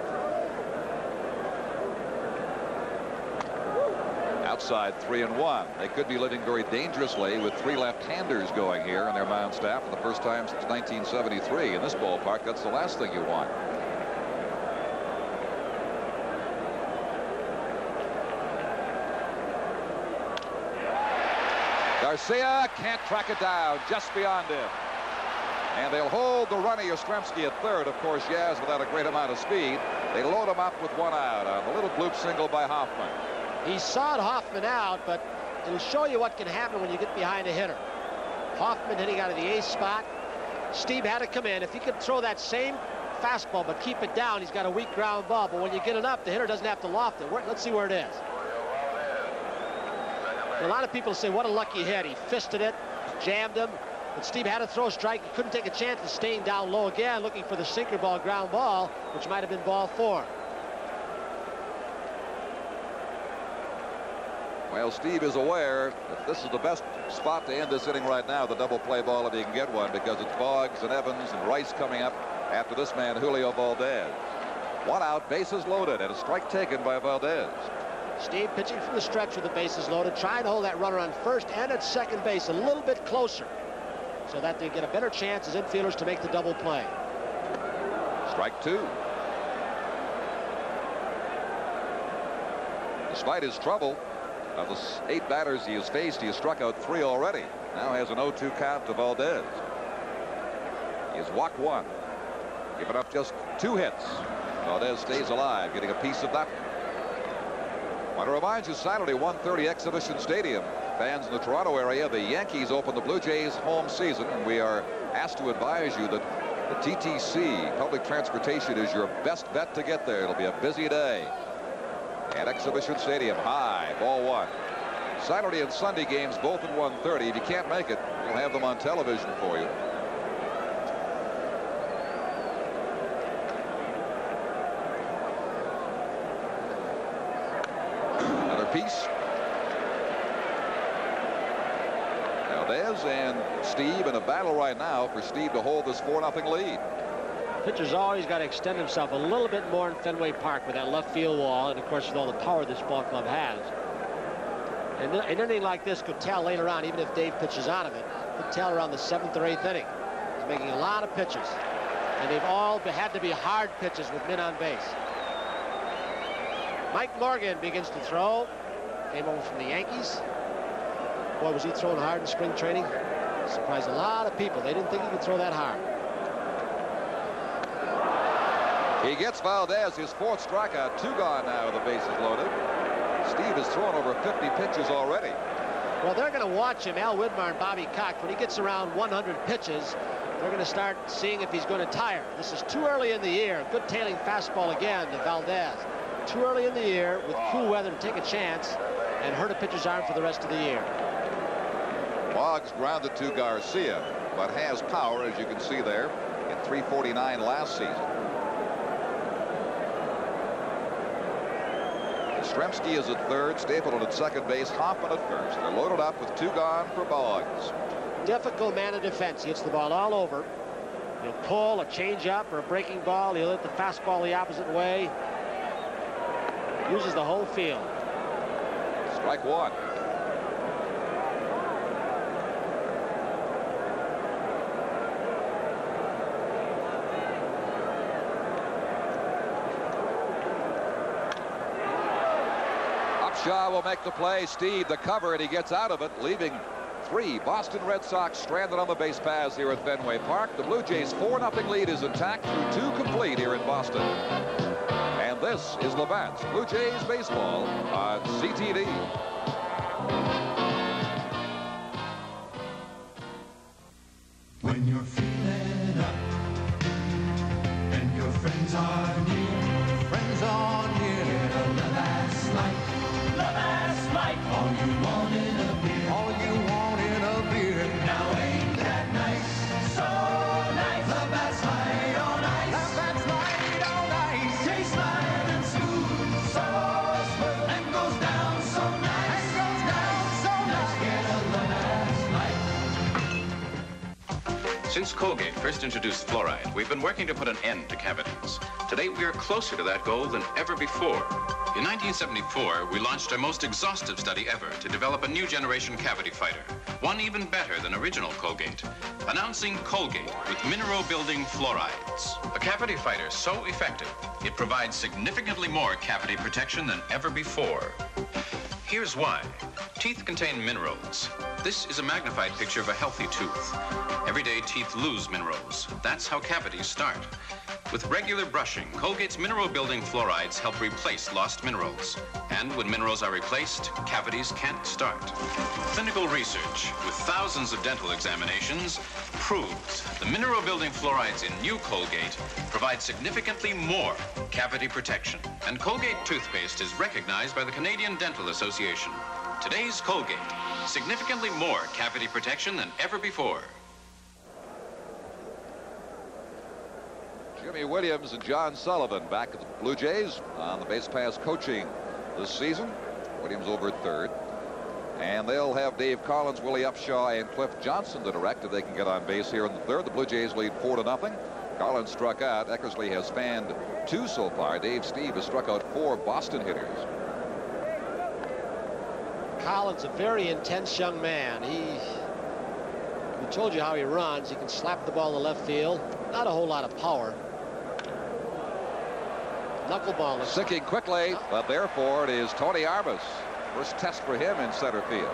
Outside 3-1. They could be living very dangerously with 3 left-handers going here on their mound staff for the first time since 1973. In this ballpark, that's the last thing you want. Garcia can't track it down, just beyond him. And they'll hold the runner, Yastrzemski, at third. Of course, Yaz without a great amount of speed. They load him up with 1 out on the little bloop single by Hoffman. He sawed Hoffman out, but it'll show you what can happen when you get behind a hitter. Hoffman hitting out of the ace spot. Steve had to come in. If he could throw that same fastball but keep it down, he's got a weak ground ball. But when you get it up, the hitter doesn't have to loft it. Let's see where it is. A lot of people say, what a lucky hit. He fisted it, jammed him, but Steve had to throw a strike. He couldn't take a chance of staying down low again, looking for the sinker ball ground ball, which might have been ball 4. Well, Steve is aware that this is the best spot to end this inning right now, the double play ball, if he can get one, because it's Boggs and Evans and Rice coming up after this man, Julio Valdez. 1 out, bases loaded, and a strike taken by Valdez. Steve pitching from the stretch with the bases loaded, trying to hold that runner on first and at second base a little bit closer so that they get a better chance as infielders to make the double play. Strike 2. Despite his trouble, of the 8 batters he has faced, he has struck out 3 already. Now has an 0-2 count to Valdez. He has walked 1. Given up just 2 hits. Valdez stays alive, getting a piece of that. I want to remind you, Saturday, 1:30 Exhibition Stadium. Fans in the Toronto area, the Yankees open the Blue Jays home season, and we are asked to advise you that the TTC, public transportation, is your best bet to get there. It'll be a busy day. At Exhibition Stadium, high, ball 1. Saturday and Sunday games both at 1:30. If you can't make it, we'll have them on television for you. Another piece. Valdez and Steve in a battle right now for Steve to hold this 4-0 lead. Pitcher's always got to extend himself a little bit more in Fenway Park with that left field wall, and of course with all the power this ball club has. And anything like this could tell later on, even if Dave pitches out of it, could tell around the 7th or 8th inning. He's making a lot of pitches, and they've all had to be hard pitches with men on base. Mike Morgan begins to throw. Came over from the Yankees. Boy, was he throwing hard in spring training. Surprised a lot of people. They didn't think he could throw that hard. He gets Valdez his 4th strikeout. 2 gone now, the bases loaded. Steve has thrown over 50 pitches already. Well, they're going to watch him, Al Widmar and Bobby Cox. When he gets around 100 pitches, they're going to start seeing if he's going to tire. This is too early in the year. Good tailing fastball again to Valdez. Too early in the year with cool weather to take a chance and hurt a pitcher's arm for the rest of the year. Boggs grounded to Garcia, but has power, as you can see there, in 349 last season. Stremski is at 3rd, Stapleton at 2nd base, Hoffman at 1st. They're loaded up with 2 gone for Boggs. Difficult man of defense. He hits the ball all over. He'll pull a changeup or a breaking ball. He'll hit the fastball the opposite way. Uses the whole field. Strike 1. Shaw will make the play. Steve the cover, and he gets out of it, leaving 3 Boston Red Sox stranded on the base paths here at Fenway Park. The Blue Jays' 4-0 lead is intact through 2 complete here in Boston. And this is Levant's Blue Jays baseball on CTV. When you're feeling up and your friends are near, friends are near, get a Love Light. Love Light. All you want in a beer. All you want in a beer. Now ain't that nice? So nice. Love Light on ice. Love Light on ice. Tastes light and smooth. So smooth. And goes down so nice. And goes down so nice. Get a Love Light. Since Colgate first introduced fluoride, we've been working to put an end to cavities. Today, we are closer to that goal than ever before. In 1974, we launched our most exhaustive study ever to develop a new generation cavity fighter, one even better than original Colgate, announcing Colgate with mineral-building fluorides. A cavity fighter so effective, it provides significantly more cavity protection than ever before. Here's why. Teeth contain minerals. This is a magnified picture of a healthy tooth. Every day, teeth lose minerals. That's how cavities start. With regular brushing, Colgate's mineral-building fluorides help replace lost minerals. And when minerals are replaced, cavities can't start. Clinical research, with thousands of dental examinations, proves the mineral-building fluorides in new Colgate provide significantly more cavity protection. And Colgate toothpaste is recognized by the Canadian Dental Association. Today's Colgate, significantly more cavity protection than ever before. Jimmy Williams and John Sullivan back at the Blue Jays on the base paths coaching this season. Williams over at 3rd. And they'll have Dave Collins, Willie Upshaw, and Cliff Johnson to direct if they can get on base here in the 3rd. The Blue Jays lead 4-0. Collins struck out. Eckersley has fanned 2 so far. Dave Steve has struck out 4 Boston hitters. Collins, a very intense young man. We told you how he runs. He can slap the ball in the left field. Not a whole lot of power. Knuckleball. Sinking quickly, but therefore it is Tony Arbus. First test for him in center field.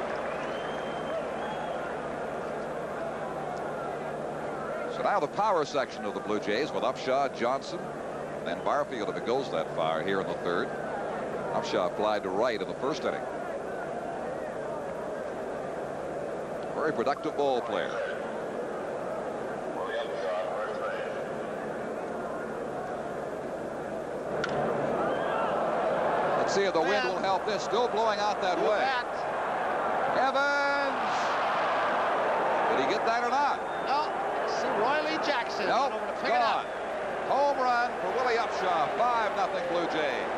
So now the power section of the Blue Jays with Upshaw, Johnson, and then Barfield if it goes that far here in the 3rd. Upshaw applied to right in the 1st inning. Very productive ball player. Let's see if the wind will help this. Still blowing out that way. Evans! Did he get that or not? No. See Roy Lee Jackson. Nope, Over to pick gone. it up. Home run for Willie Upshaw. 5-0 Blue Jays.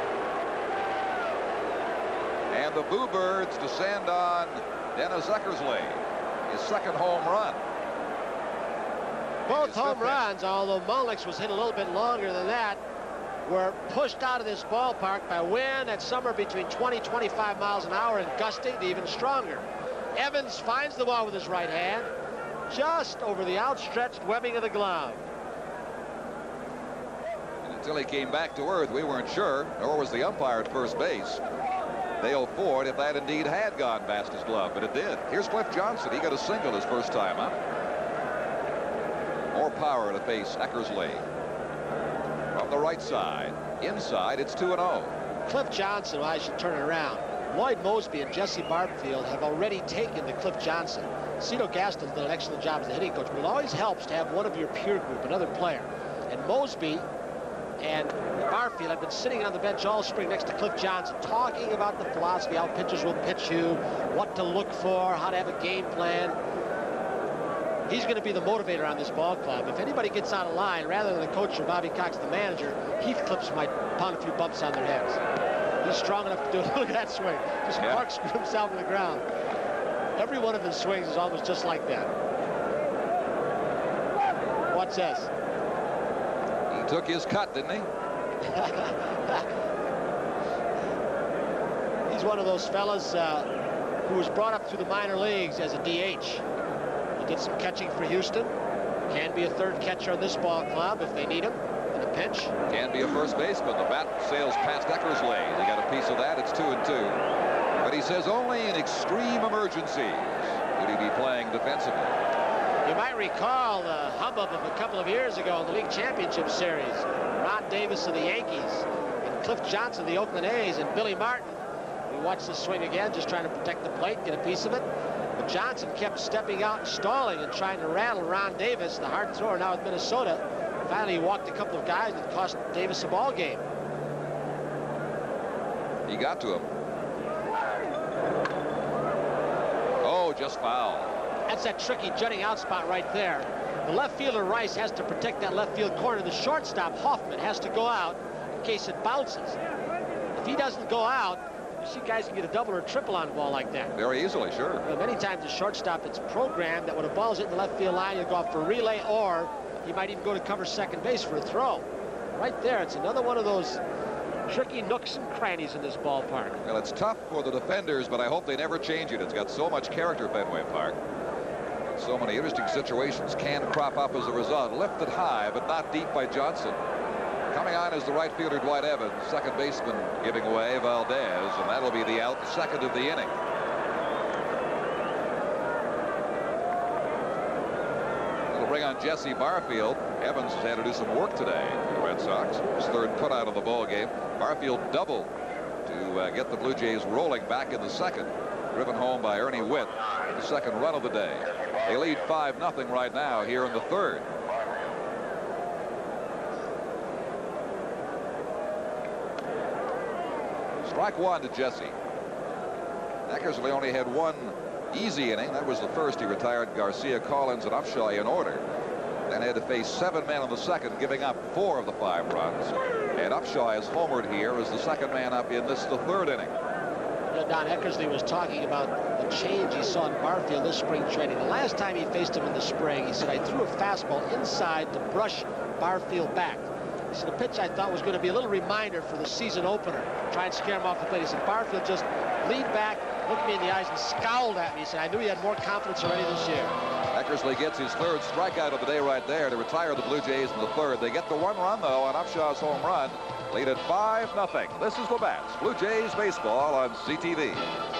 And the Boo Birds descend on Dennis Eckersley. His 2nd home run. Both home runs, although Mullenix was hit a little bit longer than that, were pushed out of this ballpark by wind at somewhere between 20-25 miles an hour and gusting to even stronger. Evans finds the ball with his right hand just over the outstretched webbing of the glove. Until he came back to earth, we weren't sure, nor was the umpire at first base. Dale Ford, if that indeed had gone past his glove, but it did. Here's Cliff Johnson. He got a single his first time up. More power to face Eckersley. From the right side. Inside, it's 2-0. Cliff Johnson, well, I should turn it around. Lloyd Mosby and Jesse Barfield have already taken to Cliff Johnson. Cito Gaston's done an excellent job as the hitting coach, but it always helps to have one of your peer group, another player. And Mosby and Barfield have been sitting on the bench all spring next to Cliff Johnson, talking about the philosophy, how pitchers will pitch you, what to look for, how to have a game plan. He's going to be the motivator on this ball club. If anybody gets out of line, rather than the coach or Bobby Cox, the manager, Heathcliff's might pound a few bumps on their heads. He's strong enough to do it. Look at that swing. Just corkscrew himself to the ground. Every one of his swings is almost just like that. What's this? He took his cut, didn't he? He's one of those fellas who was brought up through the minor leagues as a DH. He did some catching for Houston. Can be a third catcher on this ball club if they need him in a pinch. Can be a first baseman. The bat sails past Eckersley. They got a piece of that. It's 2-2. But he says only in extreme emergencies would he be playing defensively. You might recall the hubbub of a couple of years ago in the League Championship Series. Ron Davis of the Yankees and Cliff Johnson of the Oakland A's and Billy Martin. We watched the swing again, just trying to protect the plate, get a piece of it. But Johnson kept stepping out and stalling and trying to rattle Ron Davis, the hard thrower now with Minnesota. Finally, he walked a couple of guys and cost Davis a ball game. He got to him. Oh, just foul. That's that tricky jutting out spot right there. The left fielder Rice has to protect that left field corner. The shortstop Hoffman has to go out in case it bounces. If he doesn't go out, you see guys can get a double or a triple on a ball like that. Very easily, sure. You know, many times the shortstop, it's programmed that when a ball's hit in the left field line, you'll go off for a relay, or he might even go to cover second base for a throw. Right there, it's another one of those tricky nooks and crannies in this ballpark. Well, it's tough for the defenders, but I hope they never change it. It's got so much character, Fenway Park. So many interesting situations can crop up as a result. Lifted high, but not deep by Johnson. Coming on is the right fielder Dwight Evans, second baseman giving away Valdez, and that'll be the out, the second of the inning. It'll bring on Jesse Barfield. Evans has had to do some work today for the Red Sox. His third putout of the ball game. Barfield doubled to get the Blue Jays rolling back in the second. Driven home by Ernie Witt, the second run of the day. They lead 5-0 right now here in the third. Strike one to Jesse. Eckersley only had one easy inning. That was the first. He retired Garcia, Collins, and Upshaw in order. Then had to face 7 men in the second, giving up 4 of the 5 runs. And Upshaw is homered here as the second man up in this, the third inning. You know, Don Eckersley was talking about the change he saw in Barfield this spring training. The last time he faced him in the spring, he said, I threw a fastball inside to brush Barfield back. He said, the pitch I thought was going to be a little reminder for the season opener. Try and scare him off the plate. He said, Barfield just leaned back, looked me in the eyes, and scowled at me. He said, I knew he had more confidence already this year. Eckersley gets his third strikeout of the day right there to retire the Blue Jays in the third. They get the 1 run, though, on Upshaw's home run. Lead at 5-0. This is the Bats. Blue Jays baseball on CTV.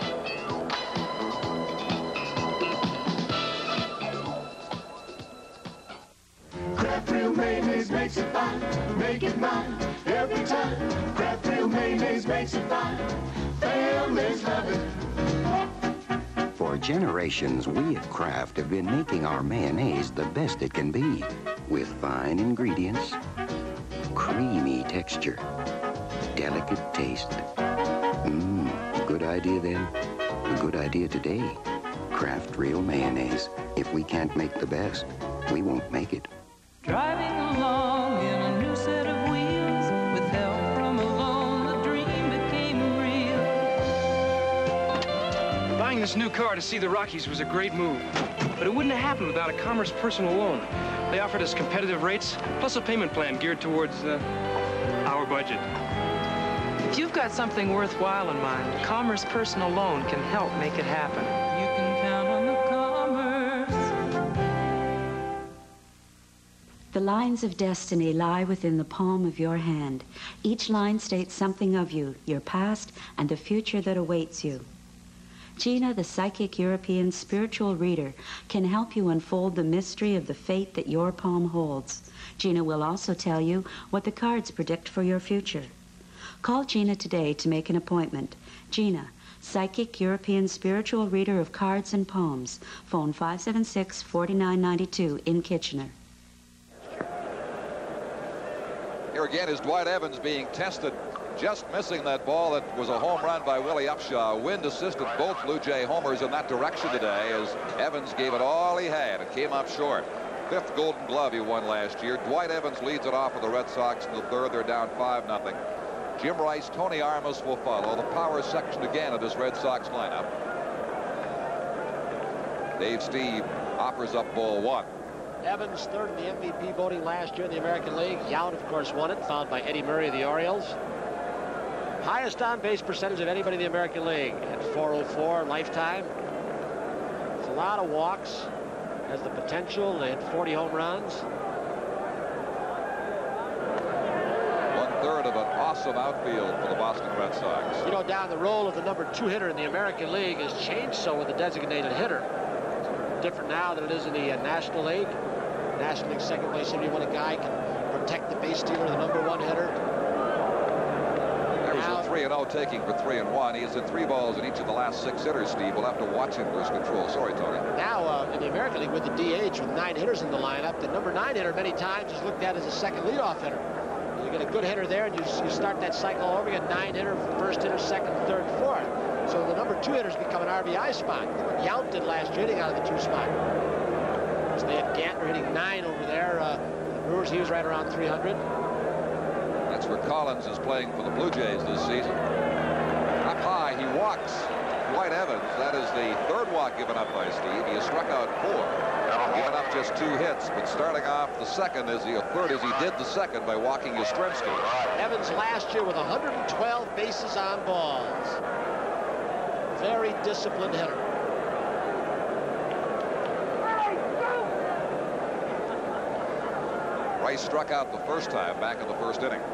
Kraft Real Mayonnaise makes it fine. Make it mine every time. Kraft Real Mayonnaise makes it fine. Families love it. For generations, we at Kraft have been making our mayonnaise the best it can be, with fine ingredients, creamy texture, delicate taste. Good idea then, a good idea today. Kraft Real Mayonnaise. If we can't make the best, we won't make it. Driving along in a new set of wheels, with help from a loan, the dream became real. Buying this new car to see the Rockies was a great move, but it wouldn't have happened without a Commerce personal loan. They offered us competitive rates, plus a payment plan geared towards our budget. If you've got something worthwhile in mind, Commerce personal loan can help make it happen. You can count on the Commerce. The lines of destiny lie within the palm of your hand. Each line states something of you, your past, and the future that awaits you. Gina, the psychic European spiritual reader, can help you unfold the mystery of the fate that your palm holds. Gina will also tell you what the cards predict for your future. Call Gina today to make an appointment. Gina, psychic European spiritual reader of cards and palms. Phone 576-4992 in Kitchener. Here again is Dwight Evans being tested, just missing that ball that was a home run by Willie Upshaw. Wind assisted both Blue Jay homers in that direction today as Evans gave it all he had and came up short. 5th Golden Glove he won last year. Dwight Evans leads it off for the Red Sox in the 3rd. They're down 5-0. Jim Rice, Tony Armas will follow. The power section again of this Red Sox lineup. Dave Steve offers up ball 1. Evans, 3rd in the MVP voting last year in the American League. Yount, of course, won it, followed by Eddie Murray of the Orioles. Highest on-base percentage of anybody in the American League at .404 lifetime. It's a lot of walks. Has the potential to hit 40 home runs. 1/3 of an awesome outfield for the Boston Red Sox. You know, down the role of the number 2 hitter in the American League has changed so with the designated hitter. It's different now than it is in the National League. National League second place hitter, when a guy can protect the base stealer, the number 1 hitter. There's a 3-0 taking for 3-1. He has hit 3 balls in each of the last 6 hitters, Steve. We'll have to watch him for his control. Sorry, Tony. Now, in the American League with the DH with 9 hitters in the lineup, the number 9 hitter many times is looked at as a second leadoff hitter. You get a good hitter there, and you start that cycle all over again. 9 hitter, 1st hitter, 2nd, 3rd, 4th. So the number 2 hitters become an RBI spot. What Yount did last year, hitting out of the 2 spot. So they had Gantner hitting 9 over there. The Brewers, he was right around 300. That's where Collins is playing for the Blue Jays this season. Up high, he walks. Dwight Evans, that is the 3rd walk given up by Steve. He has struck out 4. Given up just 2 hits, but starting off the 2nd as he 3rd as he did the 2nd by walking Yastrzemski. Evans last year with 112 bases on balls. Very disciplined hitter. Rice struck out the 1st time back in the 1st inning.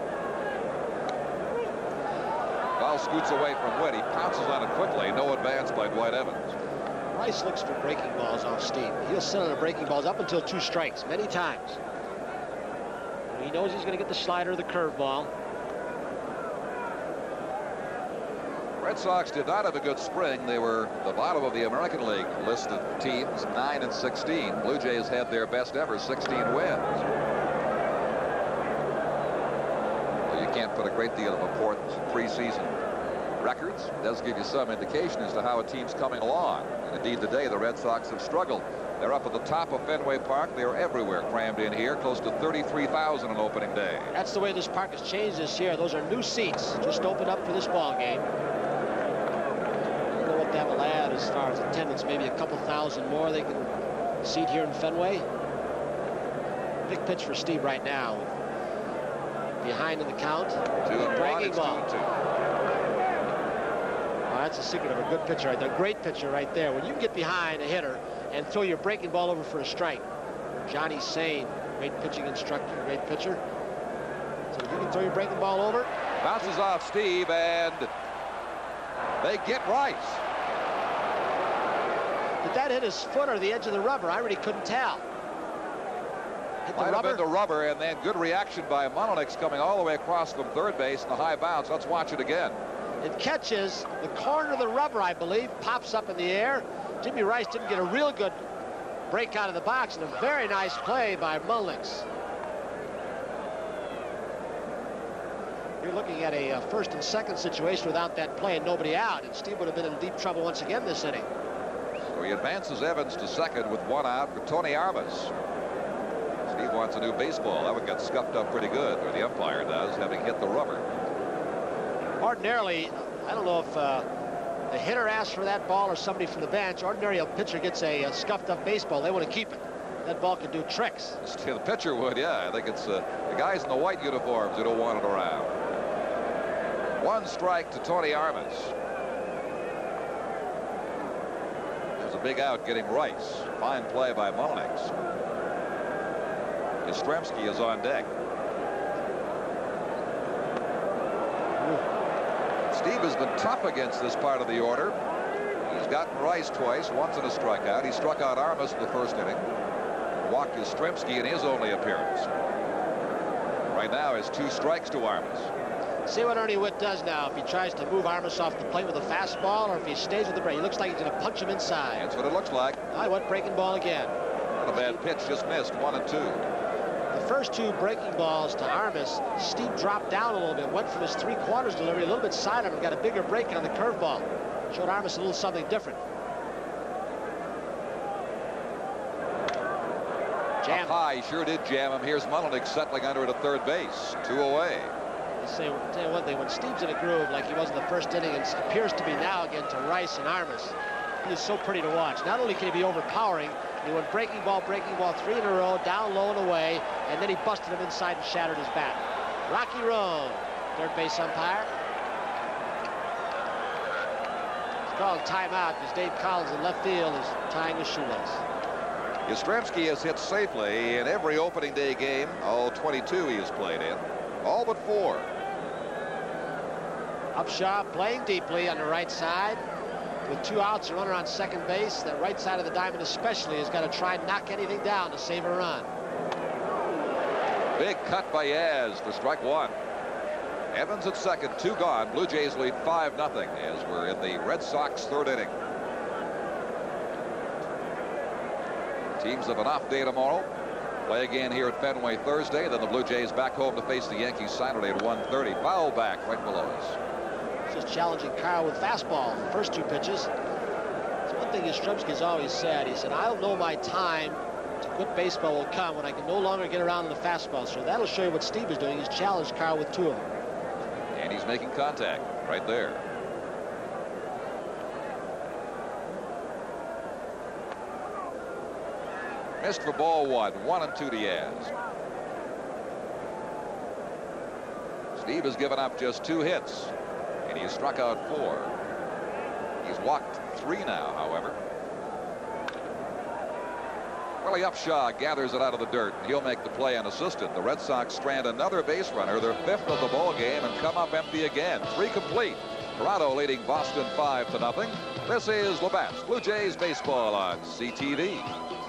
Ball scoots away from Witt. He pounces on it quickly. No advance by Dwight Evans. Rice looks for breaking balls off Steve. He'll sit on the breaking balls up until 2 strikes many times. He knows he's going to get the slider or the curveball. Red Sox did not have a good spring. They were the bottom of the American League list of teams, 9-16. Blue Jays had their best ever, 16 wins. Well, you can't put a great deal of importance in preseason records. It does give you some indication as to how a team's coming along. And indeed, today the Red Sox have struggled. They're up at the top of Fenway Park. They are everywhere crammed in here, close to 33,000 on opening day. That's the way this park has changed this year. Those are new seats just opened up for this ball game. I don't know what that will add as far as attendance. Maybe a couple thousand more they can seat here in Fenway. Big pitch for Steve right now. Behind in the count. 2-1. Breaking ball. 2-2. That's the secret of a good pitcher right there. Great pitcher right there. When you can get behind a hitter and throw your breaking ball over for a strike. Johnny Sane, great pitching instructor, great pitcher. So if you can throw your breaking ball over. Bounces off Steve, and they get Rice. Did that hit his foot or the edge of the rubber? I really couldn't tell. Hit the Might rubber? have been the rubber, and then good reaction by Mononix coming all the way across from 3rd base in the high bounce. Let's watch it again. It catches the corner of the rubber, I believe, pops up in the air. Jimmy Rice didn't get a real good break out of the box, and a very nice play by Mullins. You're looking at a 1st and 2nd situation without that play and nobody out, and Steve would have been in deep trouble once again this inning. So he advances Evans to 2nd with 1 out for Tony Armas. Steve wants a new baseball. That would get scuffed up pretty good, or the umpire does, having hit the rubber. Ordinarily, I don't know if the hitter asks for that ball or somebody from the bench. Ordinarily, a pitcher gets a scuffed up baseball. They want to keep it. That ball can do tricks. The pitcher would, yeah. I think it's the guys in the white uniforms who don't want it around. 1 strike to Tony Armas. There's a big out getting Rice. Fine play by Mononix. Yastrzemski is on deck. Steve has been tough against this part of the order. He's gotten Rice twice, once in a strikeout. He struck out Armas in the first inning. Walked Yastrzemski in his only appearance. Right now is 2 strikes to Armas. See what Ernie Witt does now. If he tries to move Armas off the plate with a fastball, or if he stays with the break. He looks like he's going to punch him inside. That's what it looks like. I went breaking ball again. Not a bad pitch, just missed. 1 and 2. The first 2 breaking balls to Armas, Steve dropped down a little bit, went from his 3/4 delivery a little bit silent and got a bigger break on the curveball. Showed Armas a little something different. Jam. Up high, sure did jam him. Here's Mullenix settling under it at third base. 2 away. Tell you one thing, when Steve's in a groove like he was in the first inning and appears to be now again to Rice and Armas, he is so pretty to watch. Not only can he be overpowering, he went breaking ball, 3 in a row, down low and away, and then he busted him inside and shattered his bat. Rocky Road, third base umpire. He's calling timeout because Dave Collins in left field is tying his shoelace. Yastrzemski has hit safely in every opening day game, all 22 he has played in, all but 4. Upshaw playing deeply on the right side. With 2 outs, a runner on second base. That right side of the diamond especially has got to try and knock anything down to save a run. Big cut by Yaz for strike 1. Evans at second, 2 gone. Blue Jays lead 5-0 as we're in the Red Sox 3rd inning. Teams have an off day tomorrow. Play again here at Fenway Thursday. Then the Blue Jays back home to face the Yankees Saturday at 1:30. Foul back right below us. Just challenging Kyle with fastball the first 2 pitches. It's one thing Yastrzemski's always said. He said, I'll know my time to quit baseball will come when I can no longer get around in the fastball. So that'll show you what Steve is doing. He's challenged Kyle with 2 of them. And he's making contact right there. Missed for ball 1. 1 and 2 to Yaz. Steve has given up just 2 hits. And he has struck out 4. He's walked 3 now, however. Willie Upshaw gathers it out of the dirt, and he'll make the play unassisted. The Red Sox strand another base runner, their 5th of the ball game, and come up empty again. 3 complete. Toronto leading Boston 5-0. This is Labatt's Blue Jays baseball on CTV.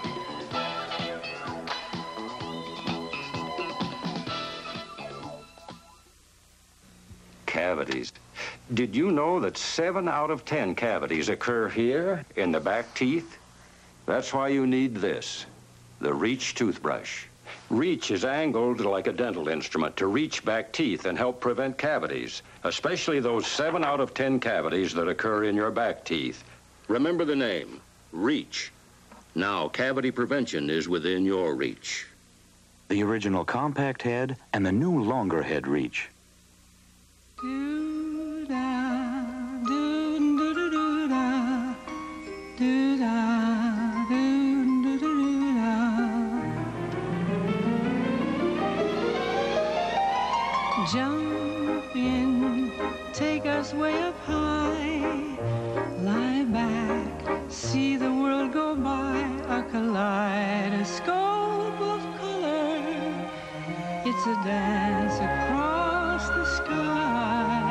Cavities. Did you know that 7 out of 10 cavities occur here in the back teeth? That's why you need this, the Reach toothbrush. Reach is angled like a dental instrument to reach back teeth and help prevent cavities, especially those 7 out of 10 cavities that occur in your back teeth. Remember the name, Reach. Now, cavity prevention is within your reach. The original compact head and the new longer head Reach. Jump in, take us way up high, lie back, see the world go by, a kaleidoscope of color. It's a dance across the sky.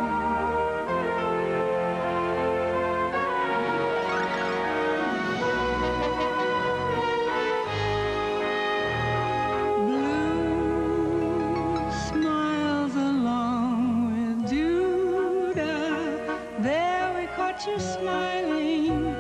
Blue smiles along with Duda. There we caught you smiling.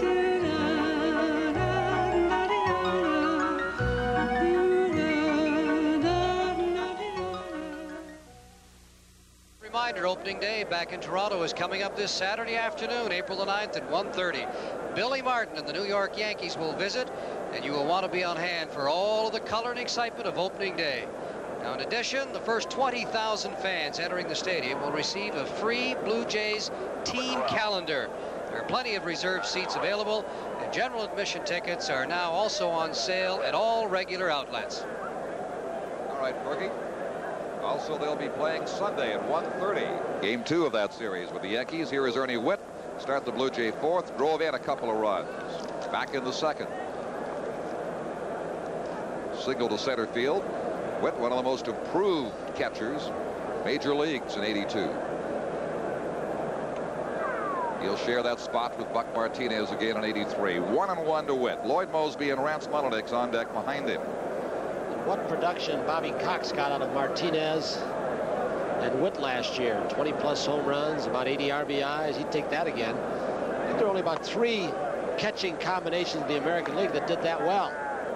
Reminder, opening day back in Toronto is coming up this Saturday afternoon, April the 9th at 1:30. Billy Martin and the New York Yankees will visit, and you will want to be on hand for all of the color and excitement of opening day. Now, in addition, the first 20,000 fans entering the stadium will receive a free Blue Jays team calendar. There are plenty of reserved seats available, and general admission tickets are now also on sale at all regular outlets. All right, Fergie. Also, they'll be playing Sunday at 1:30. Game 2 of that series with the Yankees. Here is Ernie Witt. Start the Blue Jay 4th. Drove in a couple of runs. Back in the 2nd. Single to center field. Witt, one of the most improved catchers, major leagues in '82. He'll share that spot with Buck Martinez again in '83. 1-1 to Witt. Lloyd Mosby and Rance Mullenix on deck behind him. What production Bobby Cox got out of Martinez and Witt last year. 20-plus home runs, about 80 RBIs. He'd take that again. I think there are only about 3 catching combinations in the American League that did that well.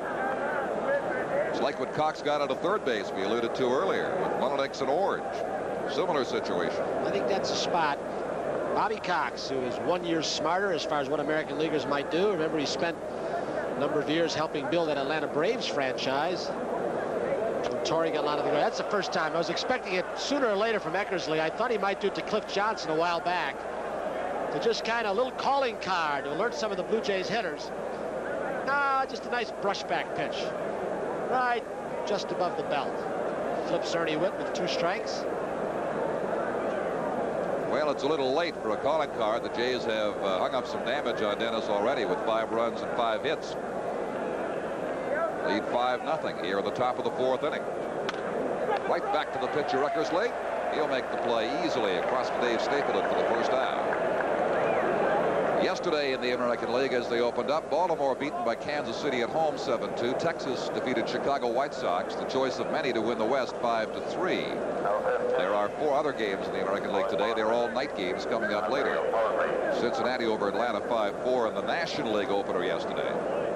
It's like what Cox got out of third base we alluded to earlier with Mullenix and Orange. Similar situation. I think that's a spot. Bobby Cox, who is 1 year smarter as far as what American leaguers might do. Remember, he spent a number of years helping build that Atlanta Braves franchise. Torrey got a lot of the. That's the first time. I was expecting it sooner or later from Eckersley. I thought he might do it to Cliff Johnson a while back. To just kind of a little calling card to alert some of the Blue Jays hitters. Nah, just a nice brushback pitch. Right just above the belt. Flips Ernie Witt with 2 strikes. Well, it's a little late for a calling card. The Jays have hung up some damage on Dennis already with 5 runs and 5 hits. Lead 5-0 here at the top of the 4th inning. Right back to the pitcher, Eckersley. He'll make the play easily across to Dave Stapleton for the first out. Yesterday in the American League, as they opened up, Baltimore beaten by Kansas City at home 7-2. Texas defeated Chicago White Sox, the choice of many to win the West, 5-3. There are 4 other games in the American League today. They're all night games coming up later. Cincinnati over Atlanta 5-4 in the National League opener yesterday.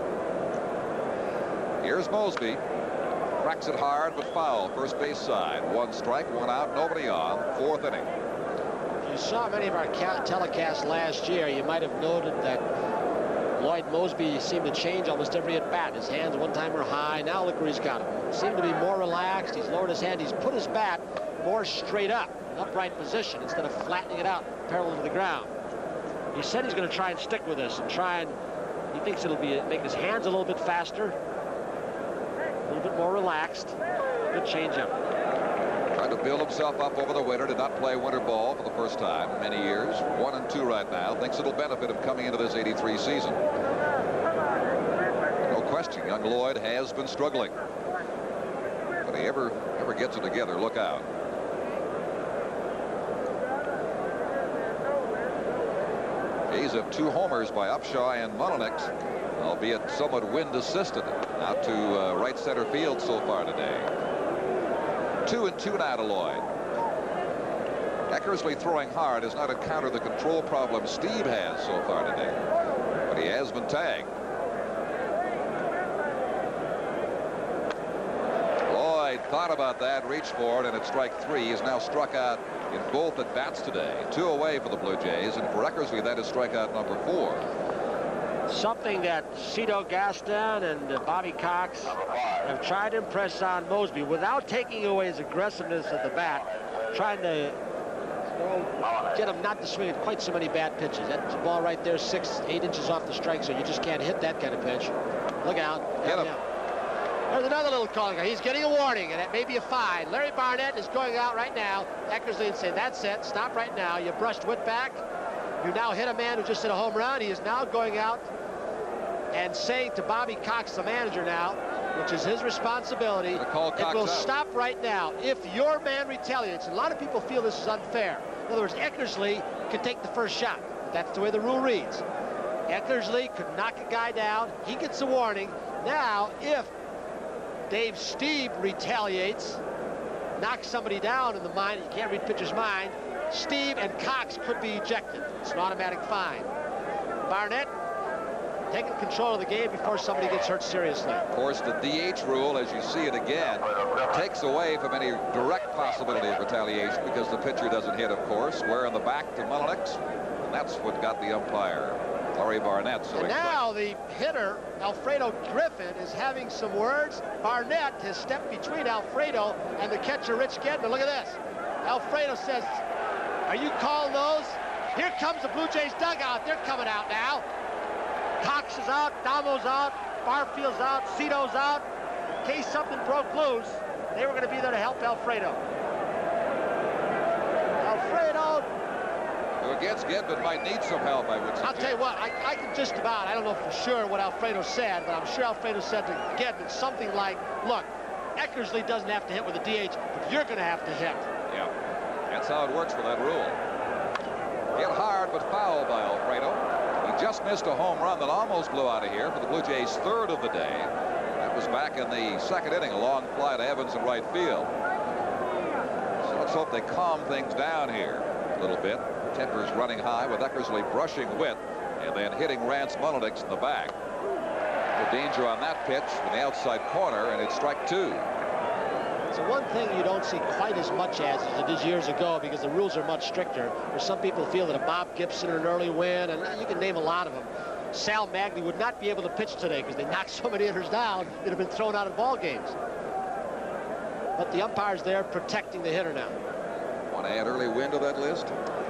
Here's Mosby. Cracks it hard but foul. First base side. 1 strike, 1 out, nobody on. 4th inning. You saw many of our telecasts last year. You might have noted that Lloyd Mosby seemed to change almost every at bat. His hands one time were high. Now look where he's got them. Seemed to be more relaxed. He's lowered his hand. He's put his bat more straight up, an upright position, instead of flattening it out parallel to the ground. He said he's going to try and stick with this and try and he thinks it'll be make his hands a little bit faster, a little bit more relaxed. Good changeup. Trying to build himself up over the winter. Did not play winter ball for the first time in many years. 1-2 right now. Thinks it'll benefit him coming into this '83 season. No question, young Lloyd has been struggling. But he ever gets it together, look out. Jays have 2 homers by Upshaw and Mullenix, albeit somewhat wind assisted. Out to right center field so far today. 2-2 now to Lloyd. Eckersley throwing hard has not encountered the control problem Steve has so far today, but he has been tagged. Lloyd thought about that, reached for it, and at strike 3 is now struck out in both at bats today. 2 away for the Blue Jays, and for Eckersley that is strikeout number 4. Something that Cito Gaston and Bobby Cox have tried to impress on Mosby without taking away his aggressiveness at the bat, trying to get him not to swing at quite so many bad pitches. That ball right there, 6-8 inches off the strike zone. You just can't hit that kind of pitch. Look out. Hit him. There's another little calling. He's getting a warning, and that may be a fine. Larry Barnett is going out right now. Eckersley would say, that's it. Stop right now. You brushed Witt back. You now hit a man who just hit a home run. He is now going out and saying to Bobby Cox, the manager now, which is his responsibility, it will stop right now. If your man retaliates, and a lot of people feel this is unfair. In other words, Eckersley can take the first shot. That's the way the rule reads. Eckersley could knock a guy down. He gets a warning. Now, if Dave Steve retaliates, knocks somebody down in the mind, you can't read pitcher's mind, Steve and Cox could be ejected. It's an automatic fine. Barnett taking control of the game before somebody gets hurt seriously. Of course, the DH rule, as you see it again, takes away from any direct possibility of retaliation because the pitcher doesn't hit, of course. Square in the back to Mullenix, and that's what got the umpire, Larry Barnett, so and now the hitter, Alfredo Griffin, is having some words. Barnett has stepped between Alfredo and the catcher, Rich Gedman. Look at this. Alfredo says, are you calling those? Here comes the Blue Jays dugout. They're coming out now. Cox is out, Damo's out, Barfield's out, Cito's out. In case something broke loose, they were going to be there to help Alfredo. Alfredo who against Gedman might need some help, I would suggest. I'll tell you what, I can just about, I don't know for sure what Alfredo said, but I'm sure Alfredo said to Gedman something like, look, Eckersley doesn't have to hit with a DH, but you're going to have to hit. Yeah, that's how it works for that rule. Hit hard, but foul by Alfredo. He just missed a home run that almost blew out of here for the Blue Jays' third of the day. That was back in the second inning, a long fly to Evans in right field. So let's hope they calm things down here a little bit. Tempers running high with Eckersley brushing Witt and then hitting Rance Mullenix in the back. The danger on that pitch from the outside corner, and it's strike two. So one thing you don't see quite as much as it did years ago because the rules are much stricter. Where some people feel that a Bob Gibson or an early win, and you can name a lot of them. Sal Magny would not be able to pitch today because they knocked so many hitters down that have been thrown out of ball games. But the umpire's there protecting the hitter now. Want to add early win to that list?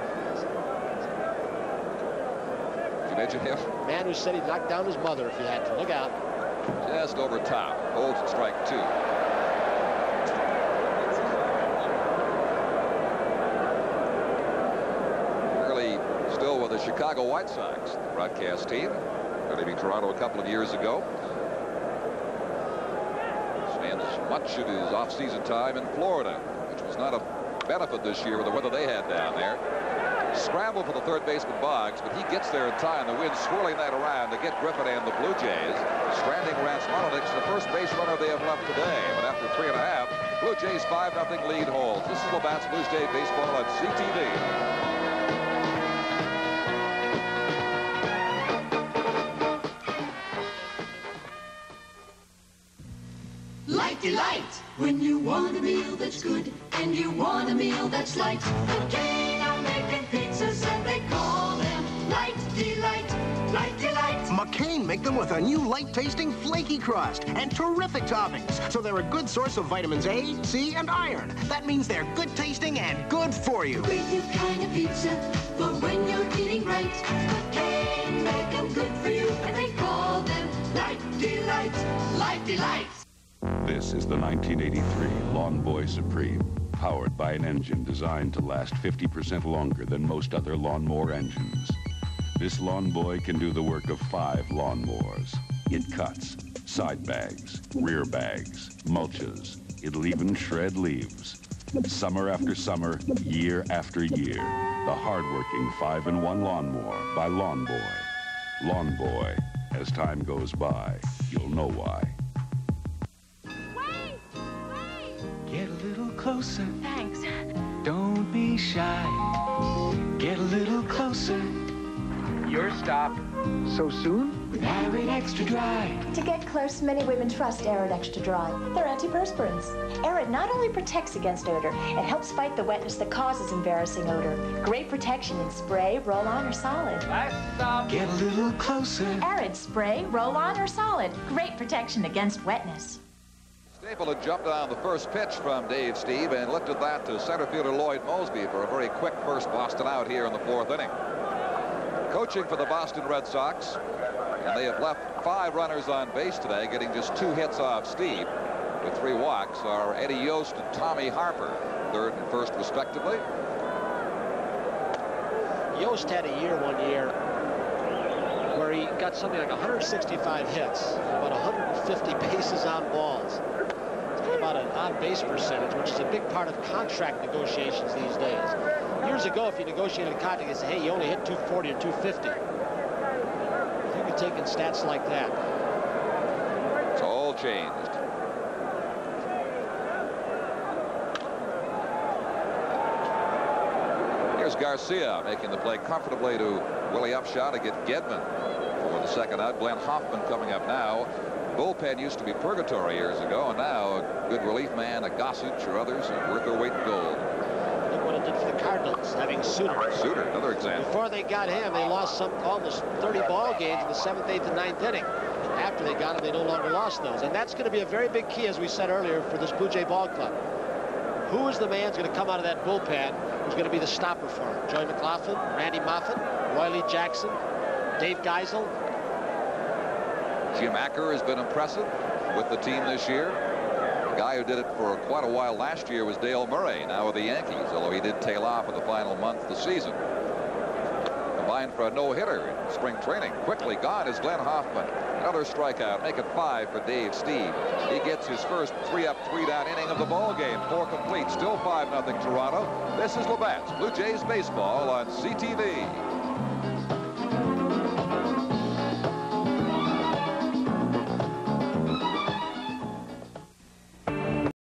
Did you mention him? Man who said he'd knock down his mother if he had to. Look out. Just over top. Holds at strike two. Still with the Chicago White Sox, the broadcast team, leaving Toronto a couple of years ago. Spends much of his off-season time in Florida, which was not a benefit this year with the weather they had down there. Scramble for the third baseman Boggs, but he gets there in time. The wind swirling that around to get Griffin and the Blue Jays. Stranding Rance Mullenix, the first base runner they have left today. But after 3.5, Blue Jays 5-0 lead holds. This is Labatt's Blue Jay Baseball on CTV. Light, when you want a meal that's good and you want a meal that's light. McCain are making pizzas and they call them Light Delight. Light Delight. McCain make them with a new light-tasting flaky crust and terrific toppings, so they're a good source of vitamins A, C, and iron. That means they're good tasting and good for you. Great new kind of pizza for when you're eating right. McCain make them good for you and they call them Light Delight. Light Delight. This is the 1983 Lawn Boy Supreme, powered by an engine designed to last 50% longer than most other lawnmower engines. This Lawn Boy can do the work of 5 lawnmowers. It cuts, side bags, rear bags, mulches. It'll even shred leaves. Summer after summer, year after year, the hard-working 5-in-1 lawnmower by Lawn Boy. Lawn Boy. As time goes by, you'll know why. Get a little closer. Thanks. Don't be shy. Get a little closer. Your stop. So soon? Arid Extra Dry. To get close, many women trust Arid Extra Dry. They're antiperspirants. Arid not only protects against odor, it helps fight the wetness that causes embarrassing odor. Great protection in spray, roll-on, or solid. Get a little closer. Arid spray, roll-on, or solid. Great protection against wetness. Staple had jumped on the first pitch from Dave Steve and lifted that to center fielder Lloyd Mosby for a very quick first Boston out here in the 4th inning. Coaching for the Boston Red Sox, and they have left 5 runners on base today, getting just 2 hits off Steve with 3 walks, are Eddie Yost and Tommy Harper, 3rd and 1st respectively. Yost had a year one year where he got something like 165 hits, about 150 bases on balls. About an on-base percentage, which is a big part of contract negotiations these days. Years ago, if you negotiated a contract, you say, hey, you only hit 240 or 250. You could take in stats like that. It's all changed. Here's Garcia making the play comfortably to Willie Upshaw to get Gedman for the second out. Glenn Hoffman coming up now. Bullpen used to be purgatory years ago, and now a good relief man, a Gossage or others, are worth their weight in gold. Look what it did for the Cardinals, having Suter. Suter, another example. Before they got him, they lost almost 30 ball games in the 7th, 8th, and 9th inning. After they got him, they no longer lost those. And that's going to be a very big key, as we said earlier, for this Blue Jay ball club. Who is the man who's going to come out of that bullpen who's going to be the stopper for him? Joey McLaughlin, Randy Moffett, Roy Lee Jackson, Dave Geisel. Jim Acker has been impressive with the team this year. The guy who did it for quite a while last year was Dale Murray, now with the Yankees, although he did tail off in the final month of the season. line for a no-hitter in spring training. Quickly gone is Glenn Hoffman. Another strikeout, make it 5 for Dave Steve. He gets his first 3-up, 3-down inning of the ball game. 4 complete, still 5-0 Toronto. This is Labatt's Blue Jays baseball on CTV.